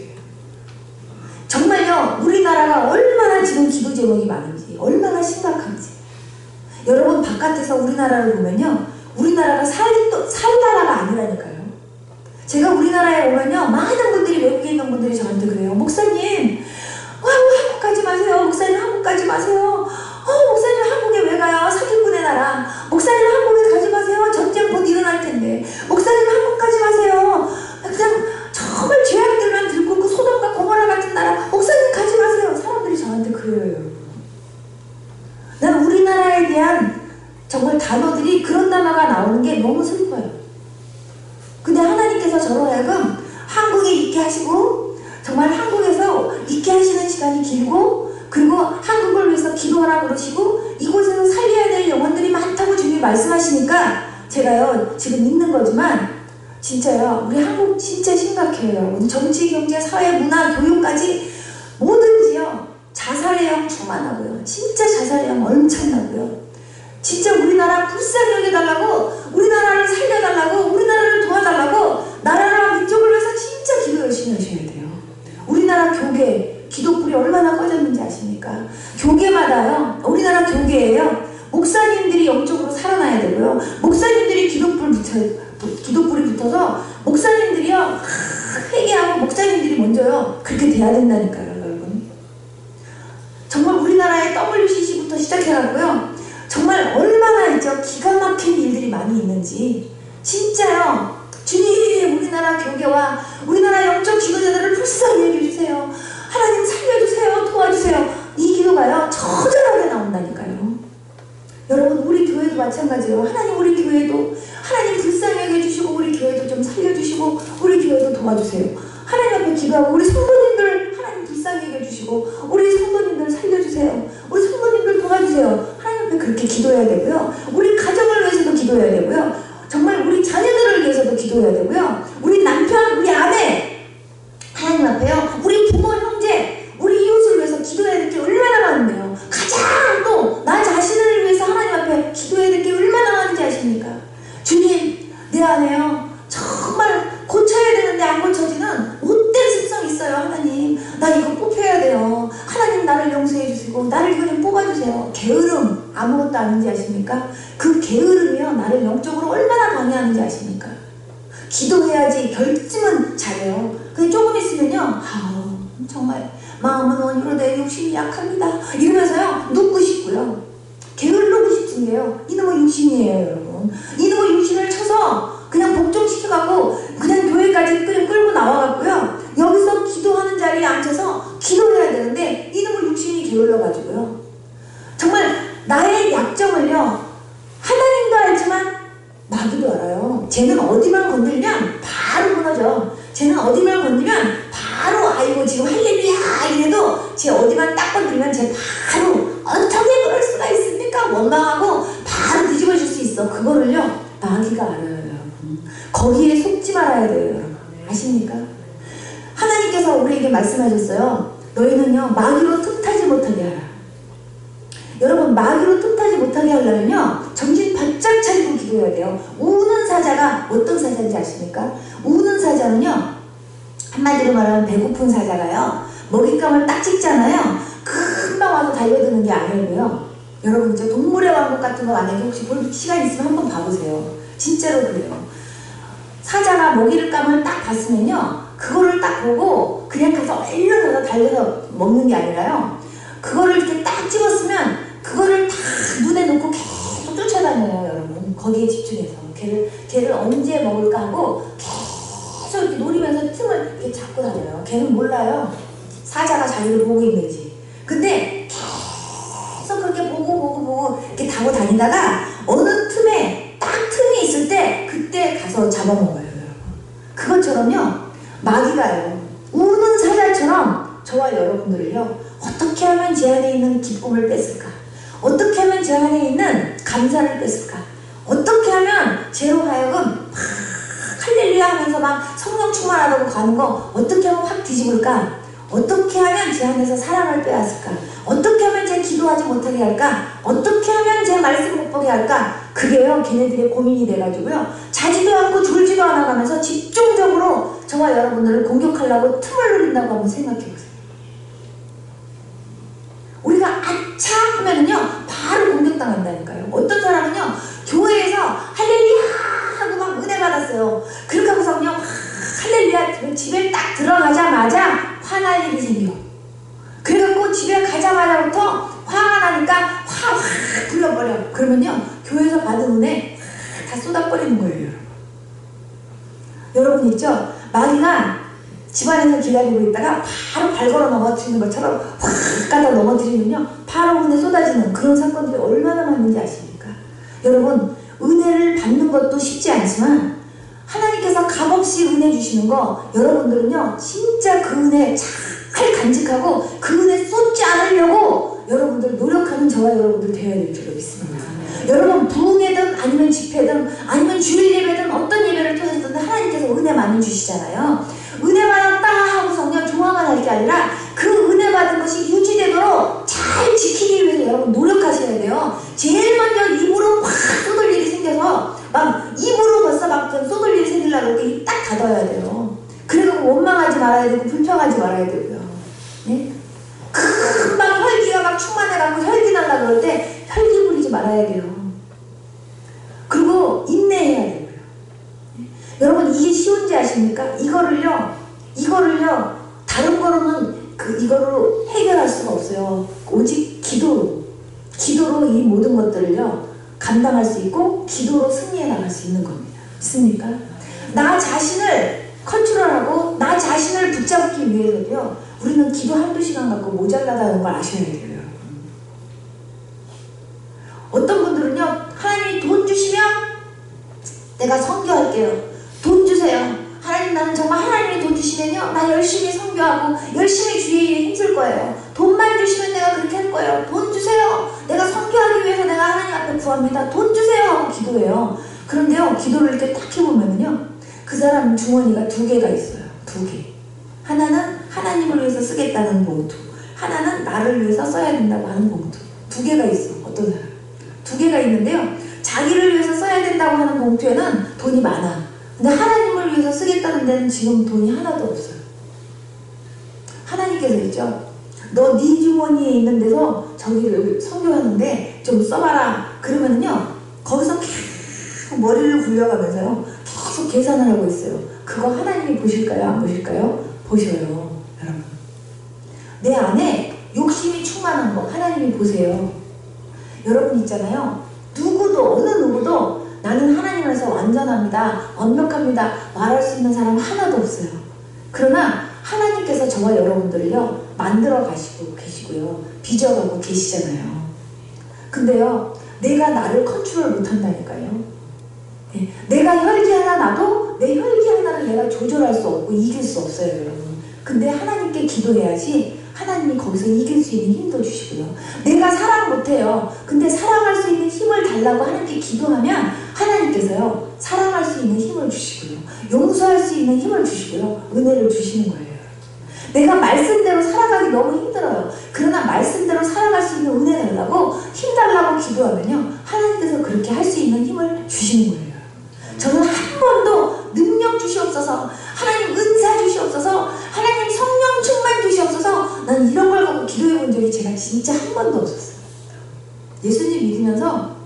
정말요 우리나라가 얼마나 지금 기도 제목이 많은지 얼마나 심각한지. 여러분 바깥에서 우리나라를 보면요 우리나라가 살, 살 나라가 아니라니까요. 제가 우리나라에 오면요 많은 분들이 외국에 있는 분들이 저한테 그래요. 목사님 어, 한국 가지 마세요. 목사님 한국 가지 마세요. 어, 단어들이 그런 단어가 나오는 게 너무 슬퍼요. 근데 하나님께서 저로 하여금 한국에 있게 하시고 정말 한국에서 있게 하시는 시간이 길고 그리고 한국을 위해서 기도하라 그러시고 이곳에서 살려야 될 영혼들이 많다고 주님이 말씀하시니까 제가요 지금 믿는 거지만 진짜요 우리 한국 진짜 심각해요 여러분. 정치, 경제, 사회, 문화, 교육까지 뭐든지요 자살의 영 충만하고요. 진짜 자살의 영 엄청나고요. 진짜 우리나라 불쌍히 여겨달라고 우리나라를 살려달라고 우리나라를 도와달라고 나라랑 민족을 위해서 진짜 기도 열심히 하셔야 돼요. 우리나라 교계 기도불이 얼마나 꺼졌는지 아십니까? 교계마다요 우리나라 교계에요 목사님들이 영적으로 살아나야 되고요. 목사님들이 기도불 붙여, 기도불이 붙어서 목사님들이요 회개하고 목사님들이 먼저요 그렇게 돼야 된다니까요 여러분. 정말 우리나라의 더블유씨씨부터 시작해갖고요 정말 얼마나 있죠 기가 막힌 일들이 많이 있는지 진짜요 주님 우리나라 교계와 우리나라 영적 지도자들을 불쌍히 여겨주세요. 하나님 살려주세요. 도와주세요. 이 기도가요 처절하게 나온다니까요. 여러분 우리 교회도 마찬가지예요. 하나님 우리 교회도 하나님 불쌍히 여겨주시고 우리 교회도 좀 살려주시고 우리 교회도 도와주세요. 하나님 앞에 기도하고 우리 성도님들 하나님 불쌍히 여겨주시고 우리 성도님들 살려주세요. 우리 성도님들 도와주세요. 하나님 앞에 그렇게 기도해야 되고요. 우리 가정을 위해서도 기도해야 되고요. 정말 우리 자녀들을 위해서도 기도해야 되고요. 우리 남편, 우리 아내 하나님 앞에요. 우리 부모, 형제, 우리 이웃을 위해서 기도해야 될 게 얼마나 많은데요. 가장 또 나 자신을 위해서 하나님 앞에 기도해야 될 게 얼마나 많은지 아십니까? 주님 내 안에요 정말 고쳐야 되는데 안 고쳐지는 못된 습성이 있어요. 하나님 나 이거 뽑혀야 돼요. 하나님 나를 용서해 주시고 나를 이거 좀 뽑아주세요. 게으름 아무것도 아닌지 아십니까? 그 게으름이요 나를 영적으로 얼마나 방해하는지 아십니까? 기도해야지 결심은 잘해요. 근데 조금 있으면요 아우 정말 마음은 원유로되 육신이 약합니다 이러면서요 눕고 싶고요. 게을르고 싶은 게요 이놈의 육신이에요 여러분. 이놈의 육신을 쳐서 그냥 복종시켜갖고 그냥 교회까지 끌, 끌고 나와갖고요 여기서 기도하는 자리에 앉아서 기도해야 되는데 이놈의 육신이 게을러가지고요 정말 나의 약점을요 하나님도 알지만 마귀도 알아요. 쟤는 어디만 건들면 바로 무너져. 쟤는 어디만 건들면 바로 아이고 지금 할렐루야 이래도 쟤 어디만 딱 건들면 쟤 바로 어떻게 그럴 수가 있습니까? 원망하고 바로 뒤집어질 수 있어. 그거를요 마귀가 알아요 여러분. 거기에 속지 말아야 돼요 여러분. 아십니까? 하나님께서 우리에게 말씀하셨어요. 너희는요 마귀로 틈타지 못하게 하라. 여러분 마귀로 틈타지 못하게 하려면요 정신 바짝 차리고 기도해야 돼요. 우는 사자가 어떤 사자인지 아십니까? 우는 사자는요 한마디로 말하면 배고픈 사자가요 먹잇감을 딱 찍잖아요 금방 와서 달려드는 게 아니고요. 여러분 이제 동물의 왕국 같은 거 만약에 혹시 볼 시간 있으면 한번 봐보세요. 진짜로 그래요. 사자가 먹잇감을 딱 봤으면요 그거를 딱 보고 그냥 가서 얼른 가서 달려서 먹는 게 아니라요 그거를 이렇게 딱 찍었으면 그거를 다 눈에 놓고 계속 쫓아다녀요 여러분. 거기에 집중해서 걔를, 걔를 언제 먹을까 하고 계속 이렇게 노리면서 틈을 이렇게 잡고 다녀요. 걔는 몰라요 사자가 자기를 보고 있는지. 근데 계속 그렇게 보고 보고 보고 이렇게 타고 다니다가 어느 틈에 딱 틈이 있을 때 그때 가서 잡아먹어요 여러분. 그것처럼요 마귀가요 우는 사자처럼 저와 여러분들을요 어떻게 하면 제 안에 있는 기쁨을 뺐을까? 어떻게 하면 제 안에 있는 감사를 뺐을까? 어떻게 하면 제로 하여금 막 할렐루야 하면서 막 성령 충만하다고 가는 거 어떻게 하면 확 뒤집을까? 어떻게 하면 제 안에서 사랑을 빼앗을까? 어떻게 하면 제 기도하지 못하게 할까? 어떻게 하면 제 말씀 못 보게 할까? 그게요 걔네들의 고민이 돼가지고요 자지도 않고 졸지도 않아가면서 집중적으로 저와 여러분들을 공격하려고 틈을 노린다고 한번 생각해보세요. 우리가 아차 하면은요 바로 공격당한다니까요. 어떤 사람은요 교회에서 할렐루야 하고 막 은혜 받았어요. 그렇게 하고서는요 할렐루야 집에 딱 들어가자마자 화날 일이 생겨. 그래갖고 집에 가자마자부터 화가 나니까 화 확 불러버려. 그러면요 교회에서 받은 은혜 다 쏟아버리는 거예요. 여러분 있죠? 마귀가 집안에서 기다리고 있다가 바로 발 걸어 넘어뜨리는 것처럼 확 가다 넘어뜨리면요 바로 은혜 쏟아지는 그런 사건들이 얼마나 많은지 아십니까? 여러분, 은혜를 받는 것도 쉽지 않지만 하나님께서 값없이 은혜 주시는 거 여러분들은요 진짜 그 은혜 잘 간직하고 그 은혜 쏟지 않으려고 여러분들 노력하는 저와 여러분들 되어야 될 줄로 믿습니다. 여러분 부흥회든 아니면 집회든 아니면 주일 예배든 어떤 예배를 통해서든 하나님께서 은혜 많이 주시잖아요. 은혜 받았다 하고서는 좋아만 할 게 아니라 그 은혜 받은 것이 유지되도록 잘 지키기 위해서 여러분 노력하셔야 돼요. 제일 먼저 입으로 확 쏟을 일이 생겨서 막 입으로 벌써 막 쏟을 일이 생기려고 이렇게 입 딱 닫아야 돼요. 그리고 원망하지 말아야 되고 불평하지 말아야 되고요. 네? 금방 혈기가 막 충만해가지고 혈기 날라 그럴 때 혈기 부리지 말아야 돼요. 그리고 인내해야 되고요. 네? 여러분 이게 쉬운지 아십니까? 이거를요 이거를요 다른 거로는 그 이거로 해결할 수가 없어요. 오직 기도로 기도로 이 모든 것들을요 감당할 수 있고 기도로 승리해 나갈 수 있는 겁니다. 믿습니까? 나 자신을 컨트롤하고 나 자신을 붙잡기 위해서도요 우리는 기도 한두 시간 갖고 모자라다는 걸 아셔야 돼요. 어떤 분들은요 하나님이 돈 주시면 내가 선교할게요. 돈 주세요. 하나님 나는 정말 하나님이 돈 주시면요 나 열심히 선교하고 열심히 주의 일에 힘쓸 거예요. 돈만 주시면 내가 그렇게 할 거예요. 돈 주세요. 내가 선교하기 위해서 내가 하나님 앞에 구합니다. 돈 주세요 하고 기도해요. 그런데요 기도를 이렇게 딱 해보면요 그 사람 주머니가 두 개가 있어요. 두 개. 하나는 하나님을 위해서 쓰겠다는 봉투, 하나는 나를 위해서 써야 된다고 하는 봉투. 두 개가 있어. 어떤 사람 두 개가 있는데요 자기를 위해서 써야 된다고 하는 봉투에는 돈이 많아. 근데 하나님을 위해서 쓰겠다는 데는 지금 돈이 하나도 없어요. 하나님께서 있죠. 너 네 주머니에 있는 데서 저기를 선교하는데 좀 써봐라. 그러면요 거기서 계속 머리를 굴려가면서요 계속 계산을 하고 있어요. 그거 하나님이 보실까요? 안 보실까요? 보셔요. 여러분 내 안에 욕심이 충만한 거 하나님이 보세요. 여러분 있잖아요. 누구도 어느 누구도 나는 하나님에서 완전합니다. 완벽합니다. 말할 수 있는 사람 하나도 없어요. 그러나 하나님께서 저와 여러분들을요 만들어 가시고 계시고요 빚어가고 계시잖아요. 근데요 내가 나를 컨트롤 못한다니까요. 네. 내가 혈기 하나 나도 내 혈기 하나를 내가 조절할 수 없고 이길 수 없어요 여러분. 근데 하나님께 기도해야지 하나님이 거기서 이길 수 있는 힘도 주시고요. 내가 사랑 못해요. 근데 사랑할 수 있는 힘을 달라고 하나님께 기도하면 하나님께서요 사랑할 수 있는 힘을 주시고요 용서할 수 있는 힘을 주시고요 은혜를 주시는 거예요. 내가 말씀대로 살아가기 너무 힘들어요. 그러나 말씀대로 살아갈 수 있는 은혜 달라고 힘 달라고 기도하면요 하나님께서 그렇게 할 수 있는 힘을 주시는 거예요. 저는 한 번도 능력 주시옵소서, 하나님 은사 주시옵소서, 하나님 성령 충만 주시옵소서, 난 이런 걸 갖고 기도해 본 적이 제가 진짜 한 번도 없었어요. 예수님 믿으면서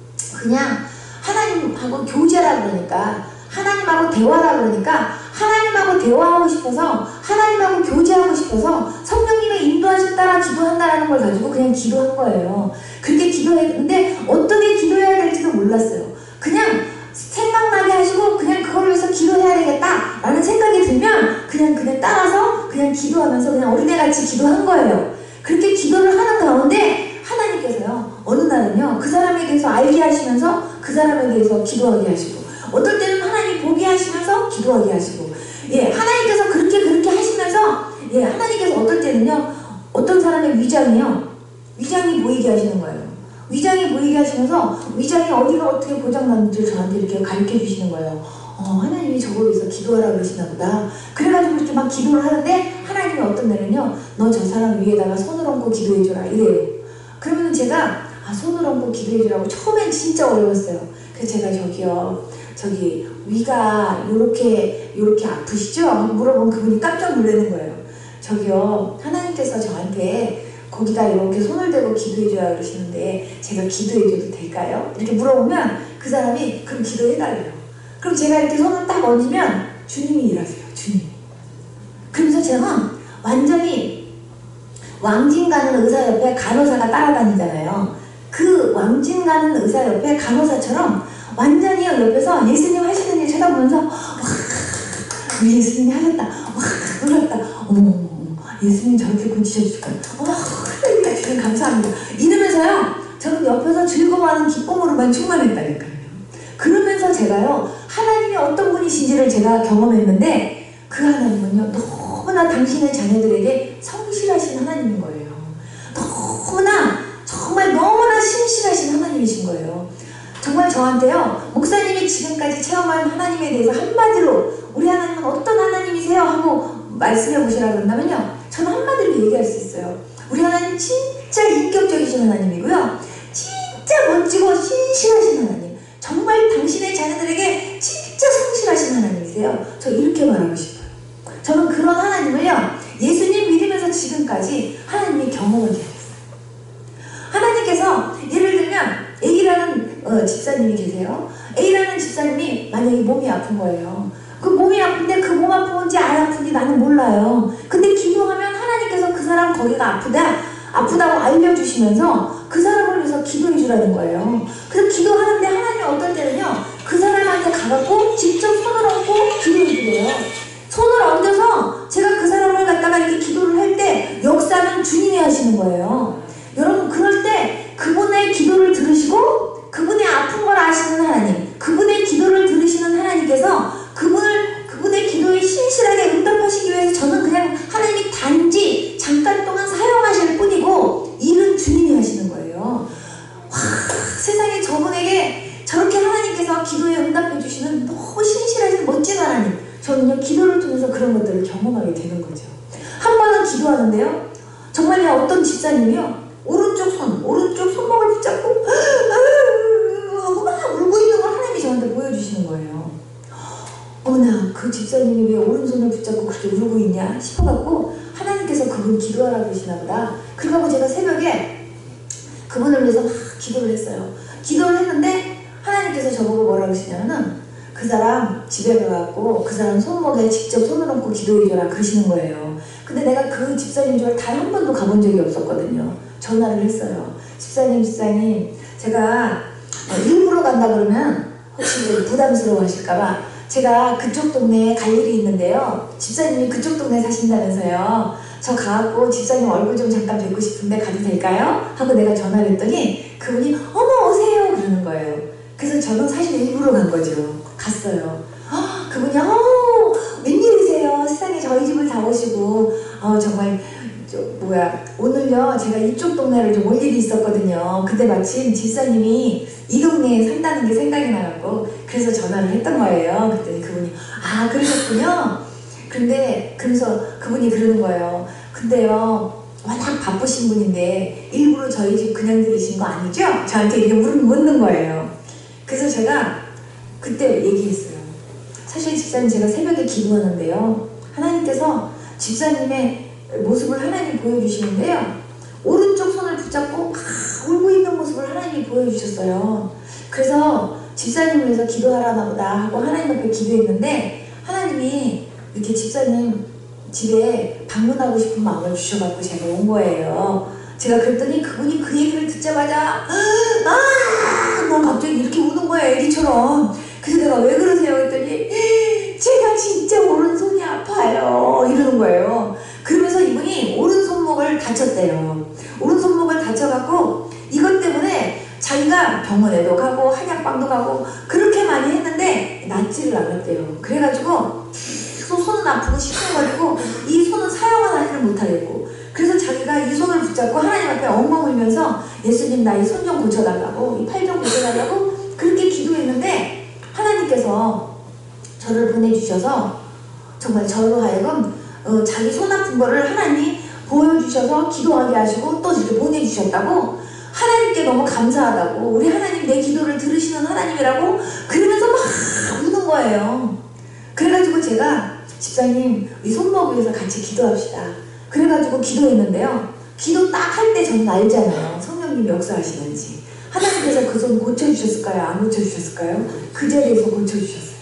그냥 하나님하고 교제라 그러니까, 하나님하고 대화라 그러니까 하나님하고 대화하고 싶어서, 하나님하고 교제하고 싶어서 성령님의 인도하심 따라 기도한다라는 걸 가지고 그냥 기도한 거예요. 그렇게 기도했는데 어떻게 기도해야 될지도 몰랐어요. 그냥 생각나게 하시고 그냥 그걸 위해서 기도해야 되겠다 라는 생각이 들면 그냥 그냥 따라서 그냥 기도하면서 그냥 어린애같이 기도한 거예요. 그렇게 기도를 하는 가운데 하나님께서요 어느 날은요 그 사람에 대해서 알게 하시면서 그 사람에 대해서 기도하게 하시고, 어떨 때는 하나님 보게 하시면서 기도하게 하시고, 예 하나님께서 그렇게 그렇게 하시면서 예 하나님께서 어떨 때는요 어떤 사람의 위장이요 위장이 보이게 하시는 거예요. 위장이 보이게 하시면서 위장이 어디가 어떻게 고장났는지 저한테 이렇게 가르쳐 주시는 거예요. 어, 하나님이 저걸 위해서 기도하라 그러시나 보다. 그래가지고 이렇게 막 기도를 하는데 하나님이 어떤 날은요 너 저 사람 위에다가 손을 얹고 기도해줘라 이래요. 그러면 제가 아 손을 얹고 기도해주라고 처음엔 진짜 어려웠어요. 그래서 제가 저기요 저기 위가 요렇게 요렇게 아프시죠? 물어보면 그분이 깜짝 놀라는 거예요. 저기요 하나님께서 저한테 거기다 이렇게 손을 대고 기도해줘야 그러시는데 제가 기도해줘도 될까요? 이렇게 물어보면 그 사람이 그럼 기도해달래요. 그럼 제가 이렇게 손을 딱 얹으면 주님이 일하세요. 주님이. 그러면서 제가 완전히 왕진 가는 의사 옆에 간호사가 따라다니잖아요. 그 왕진 가는 의사 옆에 간호사처럼 완전히 옆에서 예수님 하시는 일 쳐다보면서 와 우리 예수님이 하셨다. 와 놀랐다. 어머 예수님 저렇게 고치셔주실까. 어머 하나님 주님 감사합니다. 이러면서요 저는 옆에서 즐거워하는 기쁨으로만 충만했다니까요. 그러면서 제가요, 하나님이 어떤 분이신지를 제가 경험했는데 그 하나님은요, 너무나 당신의 자녀들에게 성실하신 하나님인 거예요. 너무나 정말 너무나 신실하신 하나님이신 거예요. 정말 저한테요, 목사님이 지금까지 체험한 하나님에 대해서 한마디로 우리 하나님은 어떤 하나님이세요? 하고 말씀해 보시라고 그런다면요, 저는 한마디로 얘기할 수 있어요. 우리 하나님 진짜 인격적이신 하나님이고요, 진짜 멋지고 신실하신 하나님, 정말 당신의 자녀들에게 진짜 성실하신 하나님이세요. 저 이렇게 말하고 싶어요. 저는 그런 하나님을요, 예수님 믿으면서 지금까지 하나님이 경험을 해요. 하나님께서 예를 들면 A라는 어, 집사님이 계세요. A라는 집사님이 만약에 몸이 아픈 거예요. 그 몸이 아픈데 그 몸 아픈지 안 아픈지 나는 몰라요. 근데 기도하면 하나님께서 그 사람 거기가 아프다, 아프다고 알려주시면서 그 사람을 위해서 기도해 주라는 거예요. 그래서 기도하는데 하나님이 어떨 때는요, 그 사람한테 가갖고 직접 손을 얹고 기도해 주래요. 손을 얹어서 제가 그 사람을 갖다가 이렇게 기도를 할 때 역사는 주님이 하시는 거예요. 여러분, 그럴 때 그분의 기도를 들으시고 그분의 아픈 걸 아시는 하나님, 그분의 기도를 들으시는 하나님께서 그분을, 그분의 기도에 신실하게 응답하시기 위해서 저는 그냥 하나님이 단지 잠깐 동안 사용하실 뿐이고 일은 주님이 하시는 거예요. 와, 세상에 저분에게 저렇게 하나님께서 기도에 응답해 주시는 너무 신실하신 멋진 하나님, 저는요 기도를 통해서 그런 것들을 경험하게 되는 거죠. 한 번은 기도하는데요, 정말요 어떤 집사님이요, 오른쪽 손, 오른쪽 손목을 붙잡고 막 울고 있는 걸 하나님이 저한테 보여주시는 거예요. 어머나, 그 집사님이 왜 오른손을 붙잡고 그렇게 울고 있냐 싶어갖고 하나님께서 그분 기도하라고 그러시나 보다. 그러고 제가 새벽에 그분을 위해서 막 기도를 했어요. 기도를 했는데 하나님께서 저보고 뭐라고 하시냐면은 그 사람 집에 가갖고 그 사람 손목에 직접 손을 얹고 기도해줘라 그러시는 거예요. 근데 내가 그 집사님 집을 단 한 번도 가본 적이 없었거든요. 전화를 했어요. 집사님, 집사님, 제가 일부러 간다 그러면 혹시 부담스러워 하실까봐 제가 그쪽 동네에 갈 일이 있는데요, 집사님이 그쪽 동네에 사신다면서요. 저 가갖고 집사님 얼굴 좀 잠깐 뵙고 싶은데 가도 될까요? 하고 내가 전화를 했더니 그분이 어머 오세요 그러는 거예요. 그래서 저는 사실 일부러 간 거죠. 갔어요. 허, 그분이 어 웬일이세요? 세상에 저희 집을 다 오시고 어 정말 저 뭐야 오늘요 제가 이쪽 동네를 좀 올 일이 있었거든요. 근데 마침 집사님이 이 동네에 산다는 게 생각이 나갖고 그래서 전화를 했던 거예요. 그랬더니 그분이 아 그러셨군요. 근데 그래서 그분이 그러는 거예요. 근데요 워낙 바쁘신 분인데 일부러 저희 집 그냥 들으신 거 아니죠? 저한테 이렇게 묻는 거예요. 그래서 제가 그때 얘기했어요. 사실 집사님 제가 새벽에 기도하는데요, 하나님께서 집사님의 모습을 하나님 보여주시는데요, 오른쪽 손을 붙잡고 막 울고 있는 모습을 하나님이 보여주셨어요. 그래서 집사님을 위해서 기도하라나 보다 하고 하나님 앞에 기도했는데 하나님이 이렇게 집사님 집에 방문하고 싶은 마음을 주셔갖고 제가 온 거예요. 제가 그랬더니 그분이 그 얘기를 듣자마자 아, 난 갑자기 이렇게 우는 거예요, 애기처럼. 그래서 내가 왜 그러세요? 했더니 제가 진짜 오른손이 아파요 이러는 거예요. 그러면서 이분이 오른손목을 다쳤대요. 오른손목을 다쳐갖고 이것 때문에 자기가 병원에도 가고 한약방도 가고 그렇게 많이 했는데 낫지를 않았대요. 그래가지고 계속 손은 아프고 시큰거리고 이 손은 사용하지를 못하겠고, 그래서 자기가 이 손을 붙잡고 하나님 앞에 엉엉 울면서 예수님 나 이 손 좀 고쳐달라고, 이 팔 좀 고쳐달라고 그렇게 기도했는데 하나님께서 저를 보내주셔서 정말 저로 하여금 어, 자기 손 아픈 거를 하나님이 보여주셔서 기도하게 하시고 또 이렇게 보내주셨다고, 하나님께 너무 감사하다고, 우리 하나님 내 기도를 들으시는 하나님이라고 그러면서 막 우는 거예요. 그래가지고 제가 집사님 이 손목 위해서 같이 기도합시다 그래가지고 기도했는데요, 기도 딱 할 때 저는 알잖아요, 성령님 역사하시는지. 하나님께서 그 손 고쳐주셨을까요? 안 고쳐주셨을까요? 그 자리에서 고쳐주셨어요.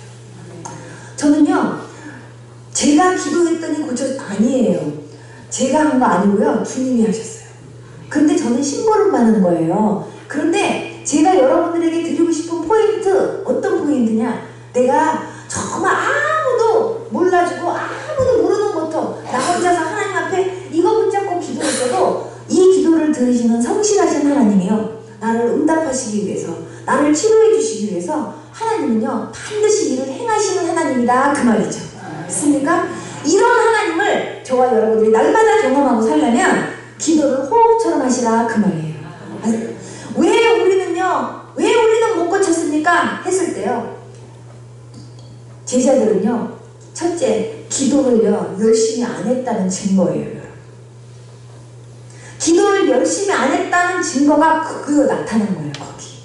저는요 제가 기도했더니 고쳐 아니에요. 제가 한 거 아니고요, 주님이 하셨어요. 근데 저는 심부름만 하는 거예요. 그런데 제가 여러분들에게 드리고 싶은 포인트, 어떤 포인트냐, 내가 정말 아무도 몰라주고 아무도 모르는 것도 나 혼자서 하나님 앞에 이거 붙잡고 기도했어도 이 기도를 들으시는 성실하신 하나님이요, 나를 응답하시기 위해서, 나를 치료해 주시기 위해서 하나님은요 반드시 일을 행하시는 하나님이다 그 말이죠. 맞습니까? 이런 하나님을 저와 여러분들이 날마다 경험하고 살려면 기도를 호흡처럼 하시라 그 말이에요. 왜 우리는요 왜 우리는 못 고쳤습니까? 했을 때요 제자들은요 첫째 기도를요 열심히 안 했다는 증거예요. 기도를 열심히 안 했다는 증거가 그거 나타난 거예요. 거기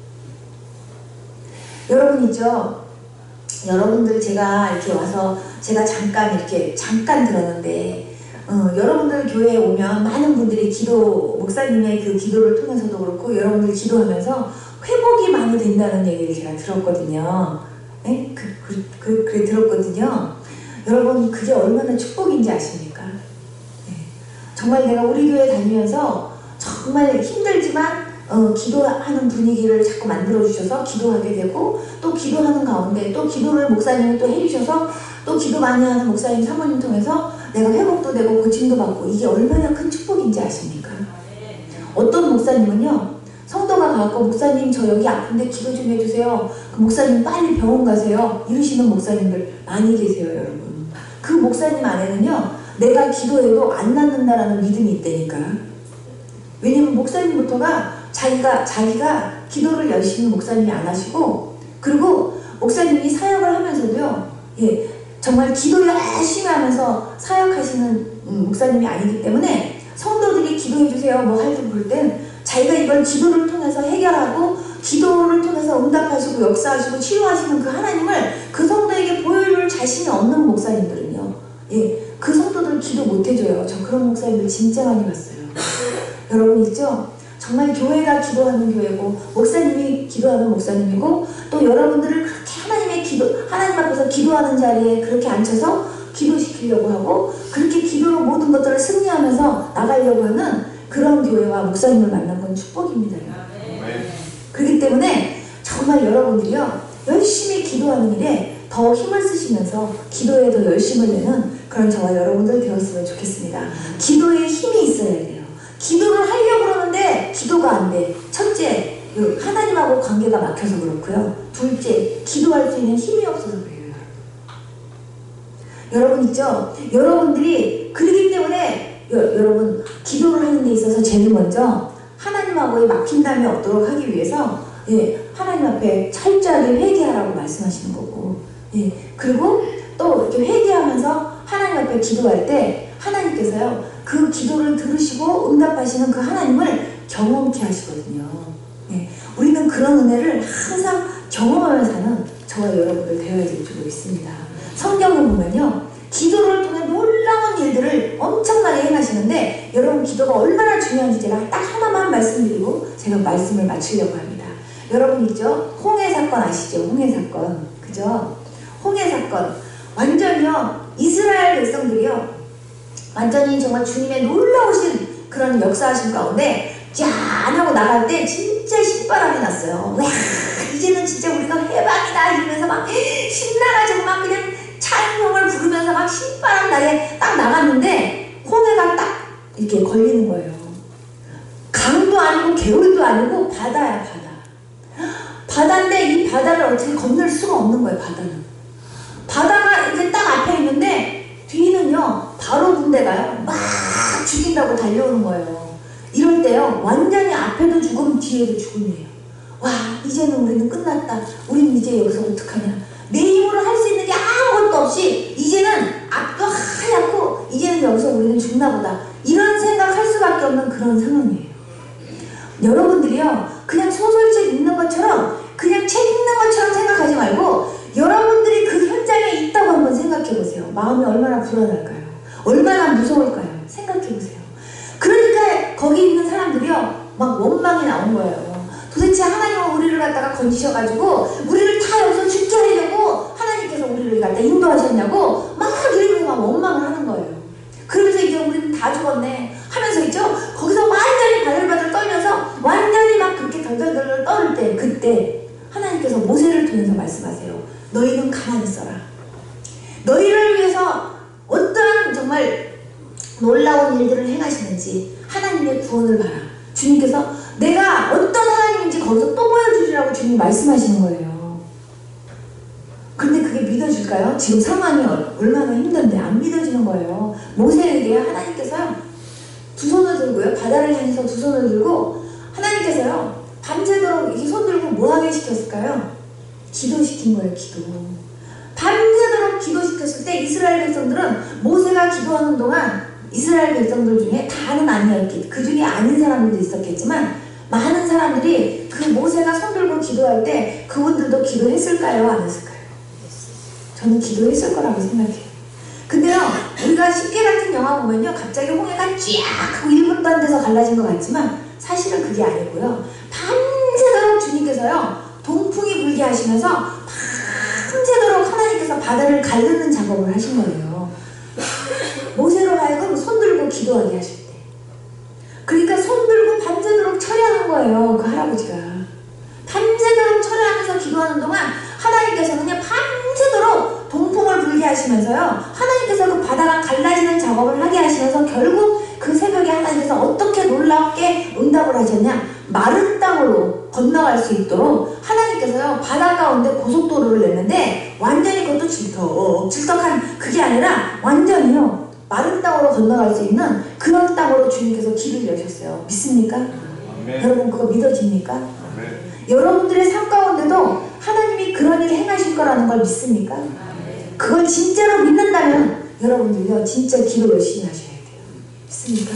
여러분 있죠? 여러분들 제가 이렇게 와서 제가 잠깐 이렇게 잠깐 들었는데 어, 여러분들 교회에 오면 많은 분들이 기도 목사님의 그 기도를 통해서도 그렇고 여러분들 기도하면서 회복이 많이 된다는 얘기를 제가 들었거든요. 네? 그, 그, 그, 그래 들었거든요. 여러분 그게 얼마나 축복인지 아십니까? 네. 정말 내가 우리 교회 다니면서 정말 힘들지만 어, 기도하는 분위기를 자꾸 만들어주셔서 기도하게 되고 또 기도하는 가운데 또 기도를 목사님이 또 해주셔서 또 기도 많이 하는 목사님 사모님 통해서 내가 회복도 되고 고침도 받고 이게 얼마나 큰 축복인지 아십니까? 어떤 목사님은요 성도가 가고 목사님 저 여기 아픈데 기도 좀 해주세요. 그 목사님 빨리 병원 가세요. 이러시는 목사님들 많이 계세요. 여러분 그 목사님 안에는요 내가 기도해도 안 낫는다라는 믿음이 있다니까. 왜냐면 목사님부터가 자기가 자기가 기도를 열심히 목사님이 안 하시고 그리고 목사님이 사역을 하면서도요 예 정말 기도 열심히 하면서 사역하시는 음, 목사님이 아니기 때문에 성도들이 기도해 주세요 뭐 할 때 볼 땐 자기가 이걸 기도를 통해서 해결하고 기도를 통해서 응답하시고 역사하시고 치유하시는 그 하나님을 그 성도에게 보여줄 자신이 없는 목사님들은요 예 그 성도들 기도 못 해줘요. 저 그런 목사님들 진짜 많이 봤어요. 여러분 있죠? 정말 교회가 기도하는 교회고 목사님이 기도하는 목사님이고 또 여러분들을 그렇게 하나님의 기도 하나님 앞에서 기도하는 자리에 그렇게 앉혀서 기도시키려고 하고 그렇게 기도로 모든 것들을 승리하면서 나가려고 하는 그런 교회와 목사님을 만난 건 축복입니다. 네. 그렇기 때문에 정말 여러분들이요 열심히 기도하는 일에 더 힘을 쓰시면서 기도에 더 열심을 내는 그런 저와 여러분들 되었으면 좋겠습니다. 기도에 힘이 있어야 돼요. 기도를 하려고 그러는데 기도가 안 돼. 첫째, 하나님하고 관계가 막혀서 그렇고요. 둘째, 기도할 수 있는 힘이 없어서 그래요. 여러분 있죠? 여러분들이 그러기 때문에 여, 여러분 기도를 하는 데 있어서 제일 먼저 하나님하고의 막힌담이 없도록 하기 위해서 예, 하나님 앞에 철저하게 회개하라고 말씀하시는 거고 예, 그리고 또 이렇게 회개하면서 하나님 앞에 기도할 때 하나님께서요 그 기도를 들으시고 응답하시는 그 하나님을 경험케 하시거든요. 예, 우리는 그런 은혜를 항상 경험하며 사는 저와 여러분들 되어야 될 줄 믿습니다. 성경을 보면요 기도를 통해 놀라운 일들을 엄청나게 행하시는데 여러분 기도가 얼마나 중요한지 제가 딱 하나만 말씀드리고 제가 말씀을 마치려고 합니다. 여러분 있죠? 홍해 사건 아시죠? 홍해 사건 그죠? 홍해 사건 완전히요 이스라엘 백성들이요 완전히 정말 주님의 놀라우신 그런 역사하신 가운데 짠 하고 나갈 때 진짜 신바람이 났어요. 와 이제는 진짜 우리가 해방이다 이러면서 막 신나가지고 막 그냥 찬송을 부르면서 막 신바람 나게 딱 나갔는데 홍해가 딱 이렇게 걸리는 거예요. 강도 아니고 개울도 아니고 바다야 바다. 바다인데 이 바다를 어떻게 건널 수가 없는 거예요. 바다는 바다가 이제 딱 앞에 있는데 뒤는요 바로 군대가요 막 죽인다고 달려오는 거예요. 이럴 때요 완전히 앞에도 죽음 뒤에도 죽음이에요. 와 이제는 우리는 끝났다. 우리는 이제 여기서 어떡하냐. 내 힘으로 할 수 있는 게 아무것도 없이 이제는 앞도 하얗고 이제는 여기서 우리는 죽나보다 이런 생각할 수밖에 없는 그런 상황이에요. 여러분들이요 그냥 소설책 읽는 것처럼 그냥 책 읽는 것처럼 생각하지 말고 여러분들이 그 현장에 있다고 한번 생각해보세요. 마음이 얼마나 불안할까요? 얼마나 무서울까요? 생각해보세요. 그러니까 거기 있는 사람들이요 막 원망이 나온 거예요. 도대체 하나님은 우리를 갖다가 건지셔가지고 우리를 다 여기서 죽게 하려고 하나님께서 우리를 갖다 인도하셨냐고 막 이러면서 막 원망을 하는 거예요. 그러면서 이제 우리는 다 죽었네 하면서 있죠. 거기서 완전히 바들바들 떨면서 완전히 막 그렇게 덜덜덜 떨을 때 그때 하나님께서 모세를 통해서 말씀하세요. 너희는 가만히 있어라. 너희를 위해서 어떠한 정말 놀라운 일들을 행하시는지 하나님의 구원을 봐라. 주님께서 내가 어떤 거기서 또 보여주리라고 주님이 말씀하시는 거예요. 근데 그게 믿어질까요? 지금 상황이 얼마나 힘든데 안 믿어지는 거예요. 모세에게 하나님께서요, 두 손을 들고요, 바다를 향해서 두 손을 들고 하나님께서요 밤새도록 이렇게 손 들고 뭐 하게 시켰을까요? 기도시킨 거예요. 기도. 밤새도록 기도시켰을 때 이스라엘 백성들은 모세가 기도하는 동안 이스라엘 백성들 중에 다는 아니었겠, 그 중에 아닌 사람들도 있었겠지만 많은 사람들이 그 모세가 손 들고 기도할 때 그분들도 기도했을까요? 안 했을까요? 저는 기도했을 거라고 생각해요. 근데요, 우리가 십계 같은 영화 보면요, 갑자기 홍해가 쫙 하고 일 분도 안 돼서 갈라진 것 같지만 사실은 그게 아니고요, 밤새도록 주님께서요 동풍이 불게 하시면서 밤새도록 하나님께서 바다를 가르는 작업을 하신 거예요. 모세로 하여금 손 들고 기도하게 하실 때. 그러니까 손 들고 밤새도록 철야하는 거예요. 그 할아버지가 밤새도록 철야하면서 기도하는 동안 하나님께서는 그냥 밤새도록 동풍을 불게 하시면서요, 하나님께서 그 바다가 갈라지는 작업을 하게 하시면서 결국 그 새벽에 하나님께서 어떻게 놀랍게 응답을 하셨냐, 마른 땅으로 건너갈 수 있도록 하나님께서요 바다 가운데 고속도로를 냈는데, 완전히 그것도 질떡 질떡한 그게 아니라 완전히요 마른 땅으로 건너갈 수 있는 그런 땅으로 주님께서 길을 여셨어요. 믿습니까? 아멘. 여러분 그거 믿어집니까? 아멘. 여러분들의 삶 가운데도 하나님이 그런 일 행하실 거라는 걸 믿습니까? 그걸 진짜로 믿는다면 여러분들요 진짜 기도 열심히 하셔야 돼요. 믿습니까?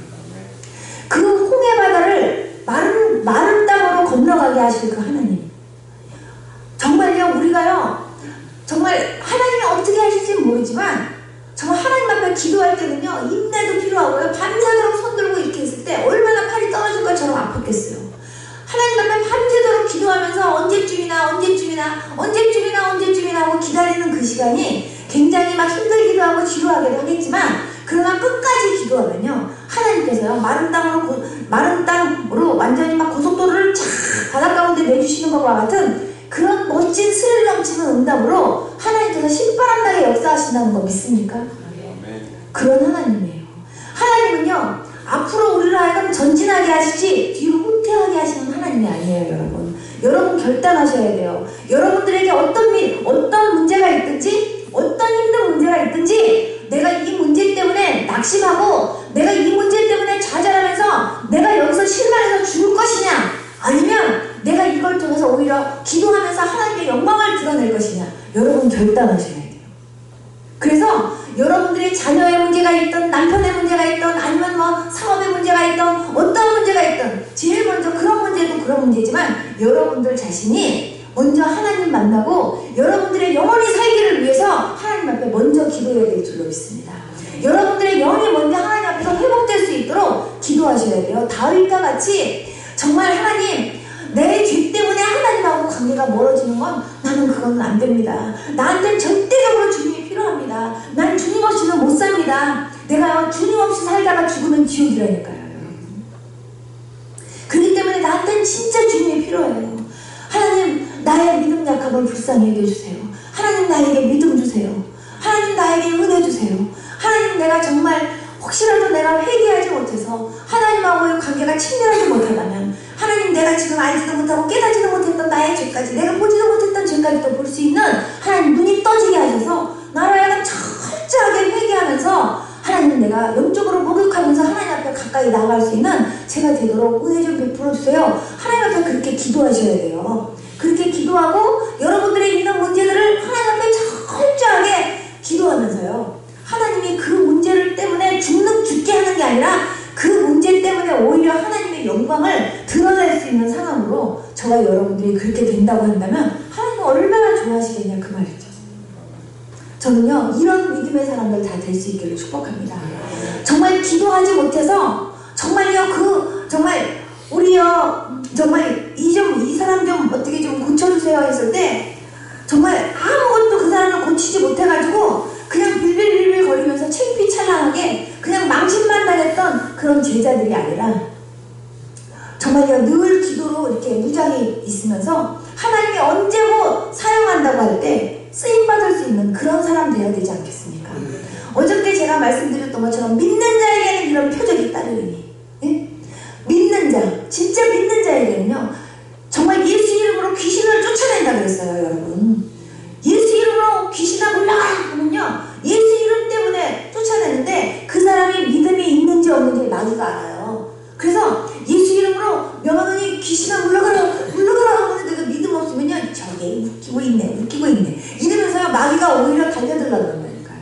그 홍해 바다를 마른, 마른 땅으로 건너가게 하실 그 하나님, 정말요 우리가요 정말 하나님이 어떻게 하실지 모르지만 정말 하나님 앞에 기도할 때는요 인내도 필요하고요, 밤새도록 손 들고 이렇게 있을 때 얼마나 팔이 떨어질 것처럼 아팠겠어요. 하나님 앞에 밤새도록 기도하면서 언제쯤이나 언제쯤이나 언제쯤이나 언제쯤이나 하고 기다리는 그 시간이 굉장히 막 힘들기도 하고 지루하기도 하겠지만, 그러나 끝까지 기도하면요 하나님께서요 마른 땅으로 마른 땅으로 완전히 막 고속도로를 쫙 바닷 가운데 내주시는 것과 같은 그런 멋진 스릴 넘치는 응답으로 하나님께서 신바람나게 역사하신다는 거 믿습니까? 아멘. 그런 하나님이에요. 하나님은요 앞으로 우리를 하여금 전진하게 하시지 뒤로 후퇴하게 하시는 하나님이 아니에요. 여러분 여러분 결단하셔야 돼요. 여러분들에게 어떤 미, 어떤 문제가 있든지 어떤 힘든 문제가 있든지 내가 이 문제 때문에 낙심하고 내가 이 문제 때문에 좌절하면서 내가 여기서 실망해서 죽을 것이냐, 아니면 내가 이걸 통해서 오히려 기도하면서 하나님의 영광을 드러낼 것이냐, 여러분 결단하셔야 돼요. 그래서 여러분들의 자녀의 문제가 있든 남편의 문제가 있든 아니면 뭐 사업의 문제가 있든 어떤 문제가 있든 제일 먼저 그런 문제도 그런 문제지만 여러분들 자신이 먼저 하나님 만나고 여러분들의 영혼이 살기를 위해서 하나님 앞에 먼저 기도해야 될 줄로 믿습니다. 여러분들의 영혼이 먼저 하나님 앞에서 회복될 수 있도록 기도하셔야 돼요. 다윗과 같이 정말 하나님 내 죄 때문에 하나님하고 관계가 멀어지는 건 나는 그건 안 됩니다. 나한테는 절대적으로 주님이 필요합니다. 난 주님 없이는 못 삽니다. 내가 주님 없이 살다가 죽으면 지옥이라니까요. 그렇기 때문에 나한테는 진짜 주님이 필요해요. 하나님 나의 믿음 약함을 불쌍히 여겨주세요. 하나님 나에게 믿음 주세요. 하나님 나에게 은혜 주세요. 하나님 내가 정말 혹시라도 내가 회개하지 못해서 하나님하고의 관계가 친밀하지 못하다면 하나님 내가 지금 알지도 못하고 깨닫지도 못했던 나의 죄까지, 내가 보지도 못했던 죄까지도 볼 수 있는 하나님 눈이 떠지게 하셔서 나를 하여금 철저하게 회개하면서 하나님 내가 영적으로 목욕하면서 하나님 앞에 가까이 나아갈 수 있는 제가 되도록 은혜 좀 베풀어 주세요. 하나님 앞에 그렇게 기도하셔야 돼요. 그렇게 기도하고 여러분들의 있는 문제들을 하나님 앞에 철저하게 기도하면서요 하나님이 그 문제를 때문에 죽는 죽게 하는 게 아니라 그 문제 때문에 오히려 하나님의 영광을 드러낼 수 있는 상황으로 저와 여러분들이 그렇게 된다고 한다면 하나님은 얼마나 좋아하시겠냐 그 말이죠. 저는요 이런 믿음의 사람들 다 될 수 있기를 축복합니다. 정말 기도하지 못해서 정말요 그 정말 우리요 정말 이 좀 이 사람 좀 어떻게 좀 고쳐주세요 했을 때 정말 아무것도 그 사람을 고치지 못해가지고 그냥 빌빌빌빌 거리면서 창피찬란하게 그냥 망신만 당했던 그런 제자들이 아니라 정말요 늘 기도로 이렇게 무장이 있으면서 하나님이 언제 뭐 사용한다고 할 때 쓰임받을 수 있는 그런 사람 되어야 되지 않겠습니까? 어저께 제가 말씀드렸던 것처럼 믿는 자에게는 이런 표적이 따르니, 예? 믿는 자, 진짜 믿는 자에게는요 쫓아내겠어요, 여러분? 예수 이름으로 귀신아 물러가 하면요, 예수 이름 때문에 쫓아내는데 그 사람이 믿음이 있는지 없는지 마귀가 알아요. 그래서 예수 이름으로 명하더니 귀신아 물러가라 물러가라 하는데 그 믿음 없으면요, 저게 웃기고 있네 웃기고 있네 이러면서 마귀가 오히려 달려들려고 그런다니까요.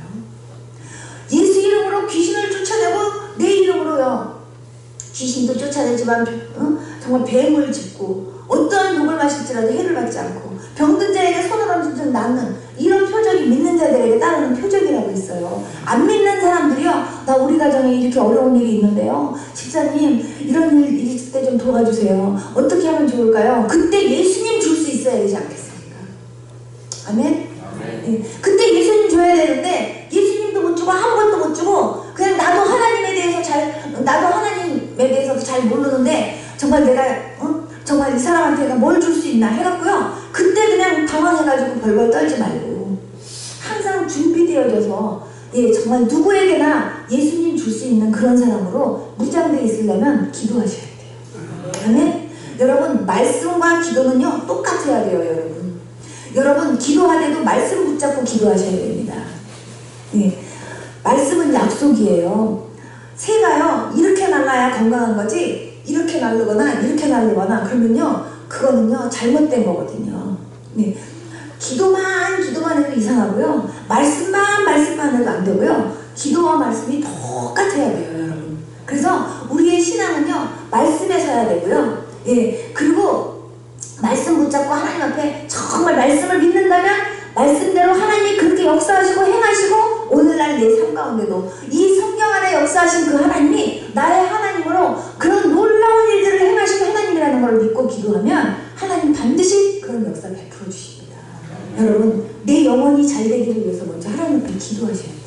예수 이름으로 귀신을 쫓아내고 내 이름으로요 귀신도 쫓아내지만 어? 정말 뱀을 짚고 어떠한 독을 마실지라도 해를 받지 않고 병든 자에게 손을 얹은 즉 낫는 이런 표적이 믿는 자들에게 따르는 표적이라고 있어요. 안 믿는 사람들이요, 나 우리 가정에 이렇게 어려운 일이 있는데요, 집사님 이런 일 있을 때 좀 도와주세요. 어떻게 하면 좋을까요? 그때 예수님 줄 수 있어야 되지 않겠습니까? 아멘? 아멘. 네. 그때 예수님 줘야 되는데 예수님도 못 주고 아무것도 못 주고 그냥 나도 하나님에 대해서 잘 나도 하나님에 대해서 잘 모르는데 정말 내가 어? 정말 이 사람한테 내가 뭘 줄 수 있나 해갖고요, 그때 그냥 당황해가지고 벌벌 떨지 말고 항상 준비되어져서 예 정말 누구에게나 예수님 줄 수 있는 그런 사람으로 무장되어 있으려면 기도하셔야 돼요. 아멘? 여러분, 말씀과 기도는요 똑같아야 돼요. 여러분 여러분 기도하대도 말씀 붙잡고 기도하셔야 됩니다. 예, 말씀은 약속이에요. 새가요 이렇게 날라야 건강한 거지 이렇게 날르거나 이렇게 날르거나 그러면요 그거는요 잘못된 거거든요. 네. 기도만 기도만 해도 이상하고요, 말씀만 말씀만 해도 안 되고요, 기도와 말씀이 똑같아야 돼요, 여러분. 그래서 우리의 신앙은요 말씀에 서야 되고요, 예 그리고 말씀 붙잡고 하나님 앞에 정말 말씀을 믿는다면 말씀대로 하나님이 그렇게 역사하시고 행하시고 오늘날 내 삶 가운데도 이 성경 안에 역사하신 그 하나님이 나의 하나님으로 그런 놀라운 일들을 행하시는 하나님이라는 걸 믿고 기도하면 하나님 반드시 그런 역사 베풀어 주십니다. 여러분, 내 영혼이 잘 되기를 위해서 먼저 하나님 앞에 기도하셔야 돼요.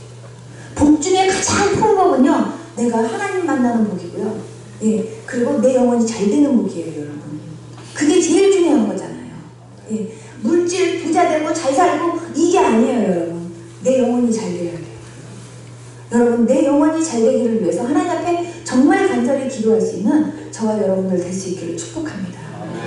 복 중에 가장 큰 복은요 내가 하나님 만나는 복이고요, 예 그리고 내 영혼이 잘 되는 복이에요. 여러분, 그게 제일 중요한 거잖아요. 예, 물질 부자 되고 잘 살고 이게 아니에요. 여러분, 내 영혼이 잘 돼야 돼요. 여러분, 내 영혼이 잘 되기를 위해서 하나님 앞에 정말 간절히 기도할 수 있는 저와 여러분들 될 수 있기를 축복합니다.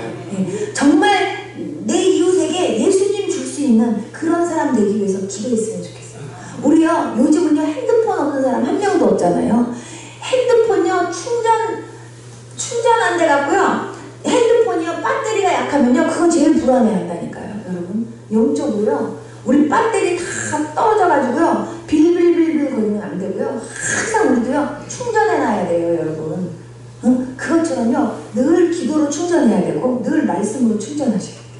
예, 정말 내 이웃에게 예수님 줄 수 있는 그런 사람 되기 위해서 기도했으면 좋겠어요. 우리요 요즘은요 핸드폰 없는 사람 한 명도 없잖아요. 핸드폰요 충전 충전 안 돼 갖고요, 핸드폰이요 배터리가 약하면요 그건 제일 불안해한다니까요. 여러분, 영적으로요 우리 배터리 다 떨어져가지고요 빌빌빌빌 거리면 안 되고요, 항상 우리도요 충전해놔야 돼요. 여러분, 응? 그것처럼요 늘 기도로 충전해야 되고 늘 말씀으로 충전하셔야 돼요.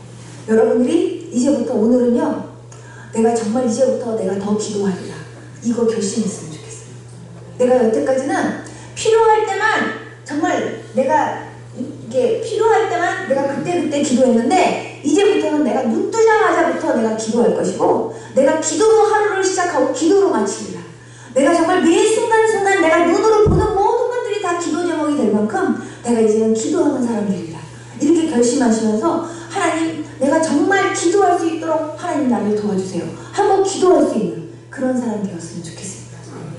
여러분들이 이제부터 오늘은요 내가 정말 이제부터 내가 더 기도하리라 이거 결심했으면 좋겠어요. 내가 여태까지는 필요할 때만 정말 내가 이게 필요할 때만 내가 그때그때 기도했는데 이제부터는 내가 눈 뜨자마자부터 내가 기도할 것이고 내가 기도로 하루를 시작하고 기도로 마치리라. 내가 정말 매 순간순간 내가 눈으로 보는 모든 것들이 다 기도 제목이 될 만큼 내가 이제는 기도하는 사람들이라 이렇게 결심하시면서 하나님 내가 정말 기도할 수 있도록 하나님 나를 도와주세요 하고 기도할 수 있는 그런 사람 되었으면 좋겠습니다.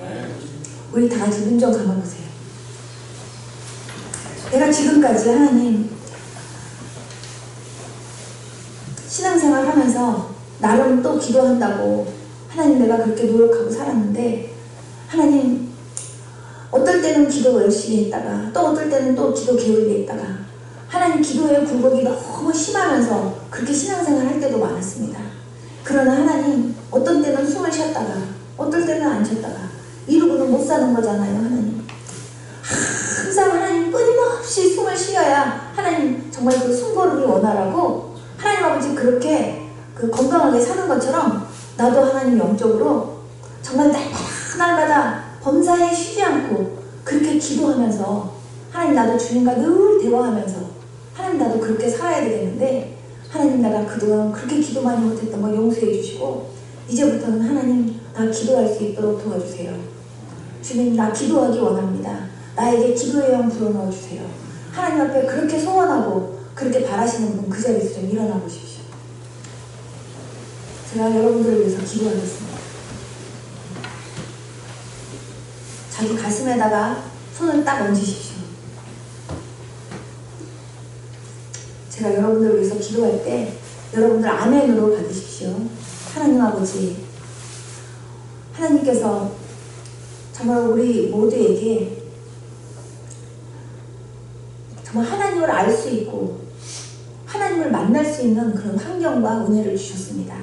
우리 다 같이 눈 좀 감아보세요. 내가 지금까지 하나님 신앙생활 하면서 나름 또 기도한다고 하나님 내가 그렇게 노력하고 살았는데 하나님 어떨 때는 기도 열심히 했다가 또 어떨 때는 또 기도 게을리 했다가 하나님 기도의 굴곡이 너무 심하면서 그렇게 신앙생활 할 때도 많았습니다. 그러나 하나님 어떤 때는 숨을 쉬었다가 어떨 때는 안 쉬었다가 이러고는 못 사는 거잖아요. 하나님 항상 하나님 끊임없이 숨을 쉬어야 하나님 정말 그 숨고르기 원하라고 하나님 아버지 그렇게 그 건강하게 사는 것처럼 나도 하나님 영적으로 정말 날마다 날마다 범사에 쉬지 않고 그렇게 기도하면서 하나님 나도 주님과 늘 대화하면서 하나님 나도 그렇게 살아야 되겠는데 하나님 내가 그동안 그렇게 기도 많이 못했던 거 용서해 주시고 이제부터는 하나님 나 기도할 수 있도록 도와주세요. 주님 나 기도하기 원합니다. 나에게 기도의 영 불어넣어 주세요. 하나님 앞에 그렇게 소원하고 그렇게 바라시는 분 그 자리에서 좀 일어나 보십시오. 제가 여러분들을 위해서 기도하겠습니다. 자기 가슴에다가 손을 딱 얹으십시오. 제가 여러분들을 위해서 기도할 때 여러분들 아멘으로 받으십시오. 하나님 아버지, 하나님께서 정말 우리 모두에게 정말 하나님을 알 수 있고 하나님을 만날 수 있는 그런 환경과 은혜를 주셨습니다.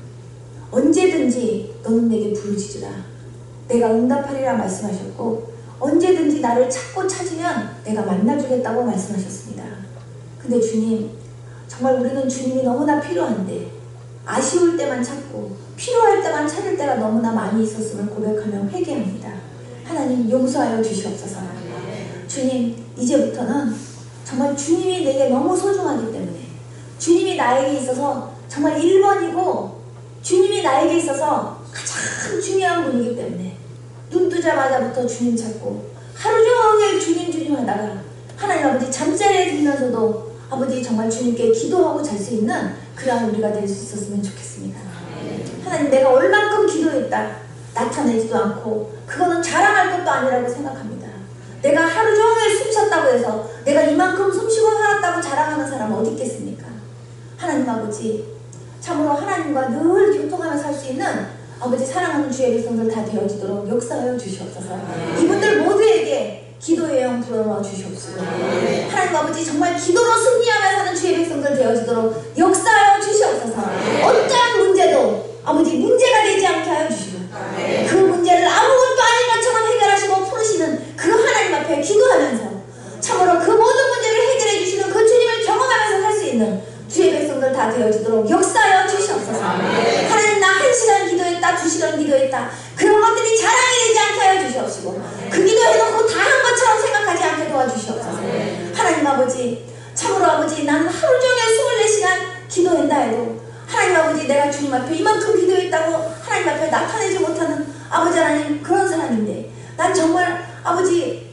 언제든지 너는 내게 부르짖으라. 내가 응답하리라 말씀하셨고 언제든지 나를 찾고 찾으면 내가 만나주겠다고 말씀하셨습니다. 근데 주님, 정말 우리는 주님이 너무나 필요한데 아쉬울 때만 찾고 필요할 때만 찾을 때가 너무나 많이 있었음을 고백하며 회개합니다. 하나님 용서하여 주시옵소서. 주님, 이제부터는 정말 주님이 내게 너무 소중하기 때문에 주님이 나에게 있어서 정말 일 번이고 주님이 나에게 있어서 가장 중요한 분이기 때문에 눈 뜨자마자부터 주님 찾고 하루 종일 주님 주님 하다가 하나님 아버지 잠자리에 들면서도 아버지 정말 주님께 기도하고 잘 수 있는 그러한 우리가 될 수 있었으면 좋겠습니다. 하나님, 내가 얼만큼 기도했다 나타내지도 않고 그거는 자랑할 것도 아니라고 생각합니다. 내가 하루 종일 숨 쉬었다고 해서 내가 이만큼 숨 쉬고 살았다고 자랑하는 사람은 어디 있겠습니까? 하나님 아버지, 참으로 하나님과 늘 교통하며 살 수 있는 아버지 사랑하는 주의 백성들 다 되어지도록 역사하여 주시옵소서. 이분들 모두에게 기도의 영 불어넣어 주시옵소서. 하나님 아버지, 정말 기도로 승리하며 사는 주의 백성들 되어지도록 역사하여 주시옵소서. 어떠한 문제도 아버지 문제가 되지 않게 하여 주시고 그 문제를 아무것도 아닌 것처럼 해결하시고 풀으시는 그 하나님 앞에 기도하면서 참으로 그 모든 문제를 해결해 주시는 그 주님을 경험하면서 살 수 있는 주의 백성들 다 되어지도록 역사하여 주시옵소서. 하나님, 나 한 시간 기도했다, 두 시간 기도했다, 그런 것들이 자랑이 되지 않게 하여 주시옵시고 그 기도해놓고 다 한 것처럼 생각하지 않게 도와주시옵소서. 하나님 아버지, 참으로 아버지, 나는 하루 종일 스물네 시간 기도한다 해도 하나님 아버지, 내가 주님 앞에 이만큼 기도했다고 하나님 앞에 나타내지 못하는 아버지 하나님, 그런 사람인데 난 정말 아버지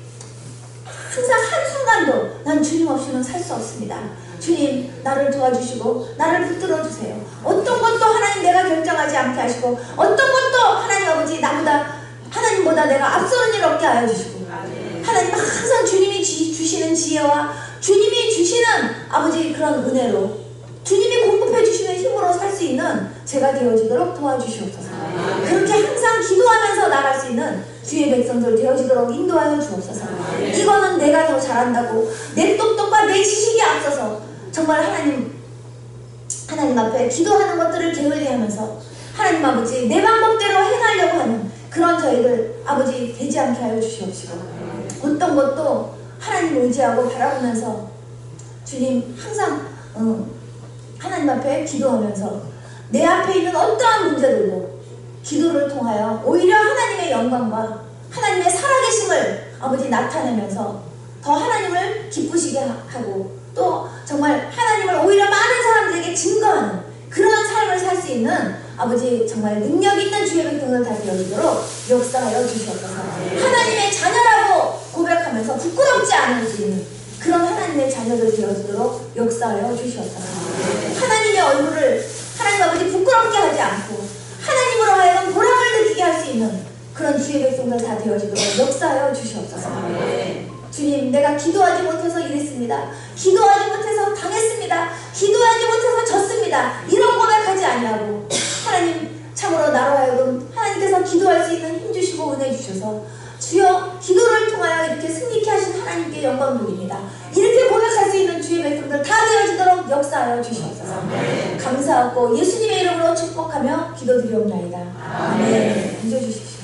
항상 한순간도 난 주님 없이는 살 수 없습니다. 주님, 나를 도와주시고 나를 붙들어 주세요. 어떤 것도 하나님 내가 결정하지 않게 하시고 어떤 것도 하나님 아버지 나보다 하나님보다 내가 앞서는 일 없게 하여 주시고 하나님 항상 주님이 지, 주시는 지혜와 주님이 주시는 아버지 그런 은혜로 주님이 공급해 주시는 힘으로 살 수 있는 제가 되어지도록 도와주시옵소서. 그렇게 항상 기도하면서 나갈 수 있는 주의 백성들 되어지도록 인도하여 주옵소서. 이거는 내가 더 잘한다고 내 똑똑과 내 지식이 앞서서 정말 하나님 하나님 앞에 기도하는 것들을 게을리하면서 하나님 아버지 내 방법대로 행하려고 하는 그런 저희들 아버지 되지 않게 하여 주시옵시고 어떤 것도 하나님 의지하고 바라보면서 주님 항상 어, 하나님 앞에 기도하면서 내 앞에 있는 어떠한 문제들도 기도를 통하여 오히려 하나님의 영광과 하나님의 살아계심을 아버지 나타내면서 더 하나님을 기쁘시게 하고 또 정말 하나님을 오히려 많은 사람들에게 증거하는 그러한 삶을 살 수 있는 아버지 정말 능력 있는 주의 백성들 다 되어지도록 역사하여 주시옵소서. 하나님의 자녀라고 고백하면서 부끄럽지 않을 수 있는 그런 하나님의 자녀들 되어지도록 역사하여 주시옵소서. 하나님의 얼굴을 하나님 아버지 부끄럽게 하지 않고 하나님으로 하여금 보람을 느끼게 할 수 있는 그런 주의 백성들 다 되어지도록 역사하여 주시옵소서. 주님, 내가 기도하지 못해서 이랬습니다. 기도하지 못해서 당했습니다. 기도하지 못해서 졌습니다. 이런 고백하지 아니하고 하나님 참으로 나로 하여금 하나님께서 기도할 수 있는 힘 주시고 은혜 주셔서 주여 기도를 통하여 이렇게 승리케 하신 하나님께 영광 돌립니다. 이렇게 고백할 수 있는 주의 백성들 다 되어지도록 역사하여 주시옵소서. 감사하고 예수님의 이름으로 축복하며 기도드리옵나이다. 아멘. 앉아주십시오.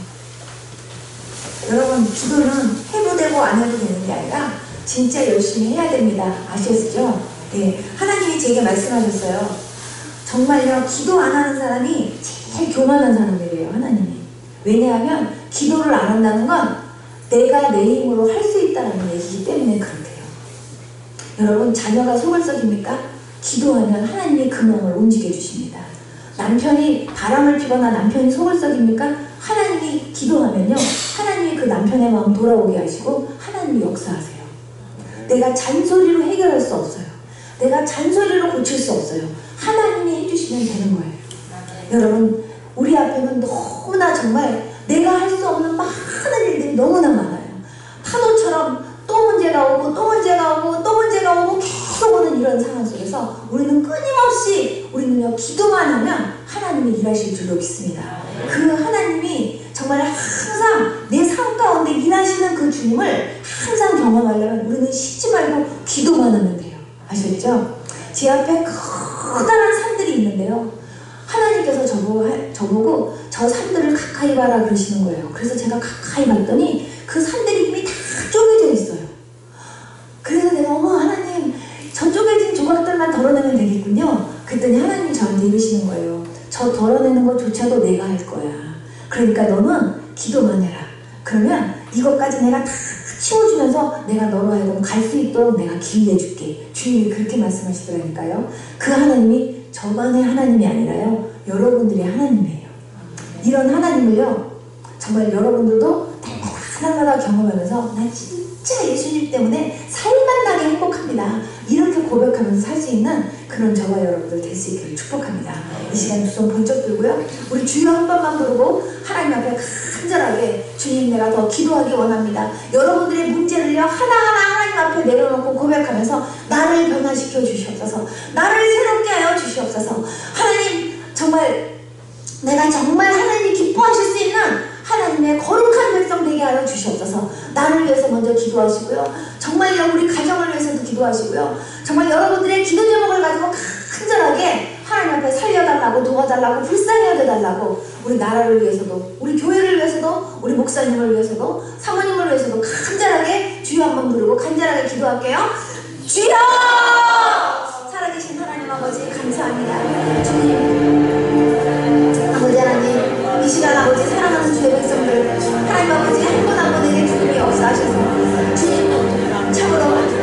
여러분, 기도는 해도 되고 안 해도 되는 게 아니라 진짜 열심히 해야 됩니다. 아시겠죠? 네, 하나님이 제게 말씀하셨어요. 정말요, 기도 안 하는 사람이 제일 교만한 사람들이에요. 하나님이. 왜냐하면 기도를 안 한다는 건 내가 내 힘으로 할 수 있다는 얘기이기 때문에 그렇대요. 여러분, 자녀가 속을 썩입니까? 기도하면 하나님이 그 마음을 움직여 주십니다. 남편이 바람을 피거나 남편이 속을 썩입니까? 하나님이 기도하면요, 하나님이 그 남편의 마음 돌아오게 하시고 하나님이 역사하세요. 내가 잔소리로 해결할 수 없어요. 내가 잔소리로 고칠 수 없어요. 하나님이 해주시면 되는 거예요. 여러분, 우리 앞에는 너무나 정말 내가 할 수 없는 많은 일들이 너무나 많아요. 파도처럼 또 문제가 오고 또 문제가 오고 또 문제가 오고 계속 오는 이런 상황 속에서 우리는 끊임없이 우리는 저는요 기도만 하면 하나님이 일하실 줄로 믿습니다. 그 하나님이 정말 항상 내 삶 가운데 일하시는 그 주님을 항상 경험하려면 우리는 쉬지 말고 기도만 하면 돼요. 아셨죠? 제 앞에 커다란 산들이 있는데요. 하나님께서 저보고, 저보고 저 산들을 가까이 봐라 그러시는 거예요. 그래서 제가 가까이 봤더니 그 산들이 이미 다 쪼개져 있어요. 그래서 내가 어머 하나님 저 쪼개진 조각들만 덜어내면 되겠군요. 그랬더니 하나님이 저한테 이러시는 거예요. 저 덜어내는 것조차도 내가 할 거야. 그러니까 너는 기도만 해라. 그러면 이것까지 내가 다 치워주면서 내가 너로 하여금 갈 수 있도록 내가 길 내줄게. 주님이 그렇게 말씀하시더라니까요. 그 하나님이 저만의 하나님이 아니라요 여러분들의 하나님이에요. 이런 하나님을요 정말 여러분들도 하나마다 경험하면서 나 진짜 예수님 때문에 살만나게 행복합니다. 이렇게 고백하면서 살 수 있는 그런 저와 여러분들 될 수 있기를 축복합니다. 이 시간 두 손 번쩍 들고요. 우리 주여 한 번만 부르고 하나님 앞에 간절하게 주님 내가 더 기도하기 원합니다. 여러분들의 문제를요 하나하나 하나님 앞에 내려놓고 고백하면서 나를 변화시켜 주시옵소서. 나를 새롭게 하여 주시옵소서. 하나님 정말 내가 정말 하나님이 기뻐하실 수 있는 하나님의 거룩한 백성 되게 하여 주시옵소서. 나를 위해서 먼저 기도하시고요. 정말요 우리 가정을 위해서도 기도하시고요. 정말 여러분들의 기도 제목을 가지고 간절하게 하나님 앞에 살려달라고 도와달라고 불쌍히 여겨달라고 우리 나라를 위해서도 우리 교회를 위해서도 우리 목사님을 위해서도 사모님을 위해서도 간절하게 주여 한번 부르고 간절하게 기도할게요. 주여! 살아계신 하나님 아버지 감사합니다. 주님 아버지 하나님 이 시간 아버지 사랑하는 주의 백성들 하나님 아버지 한 분 한 분에게 주님이 역사하셔서 주님 참으로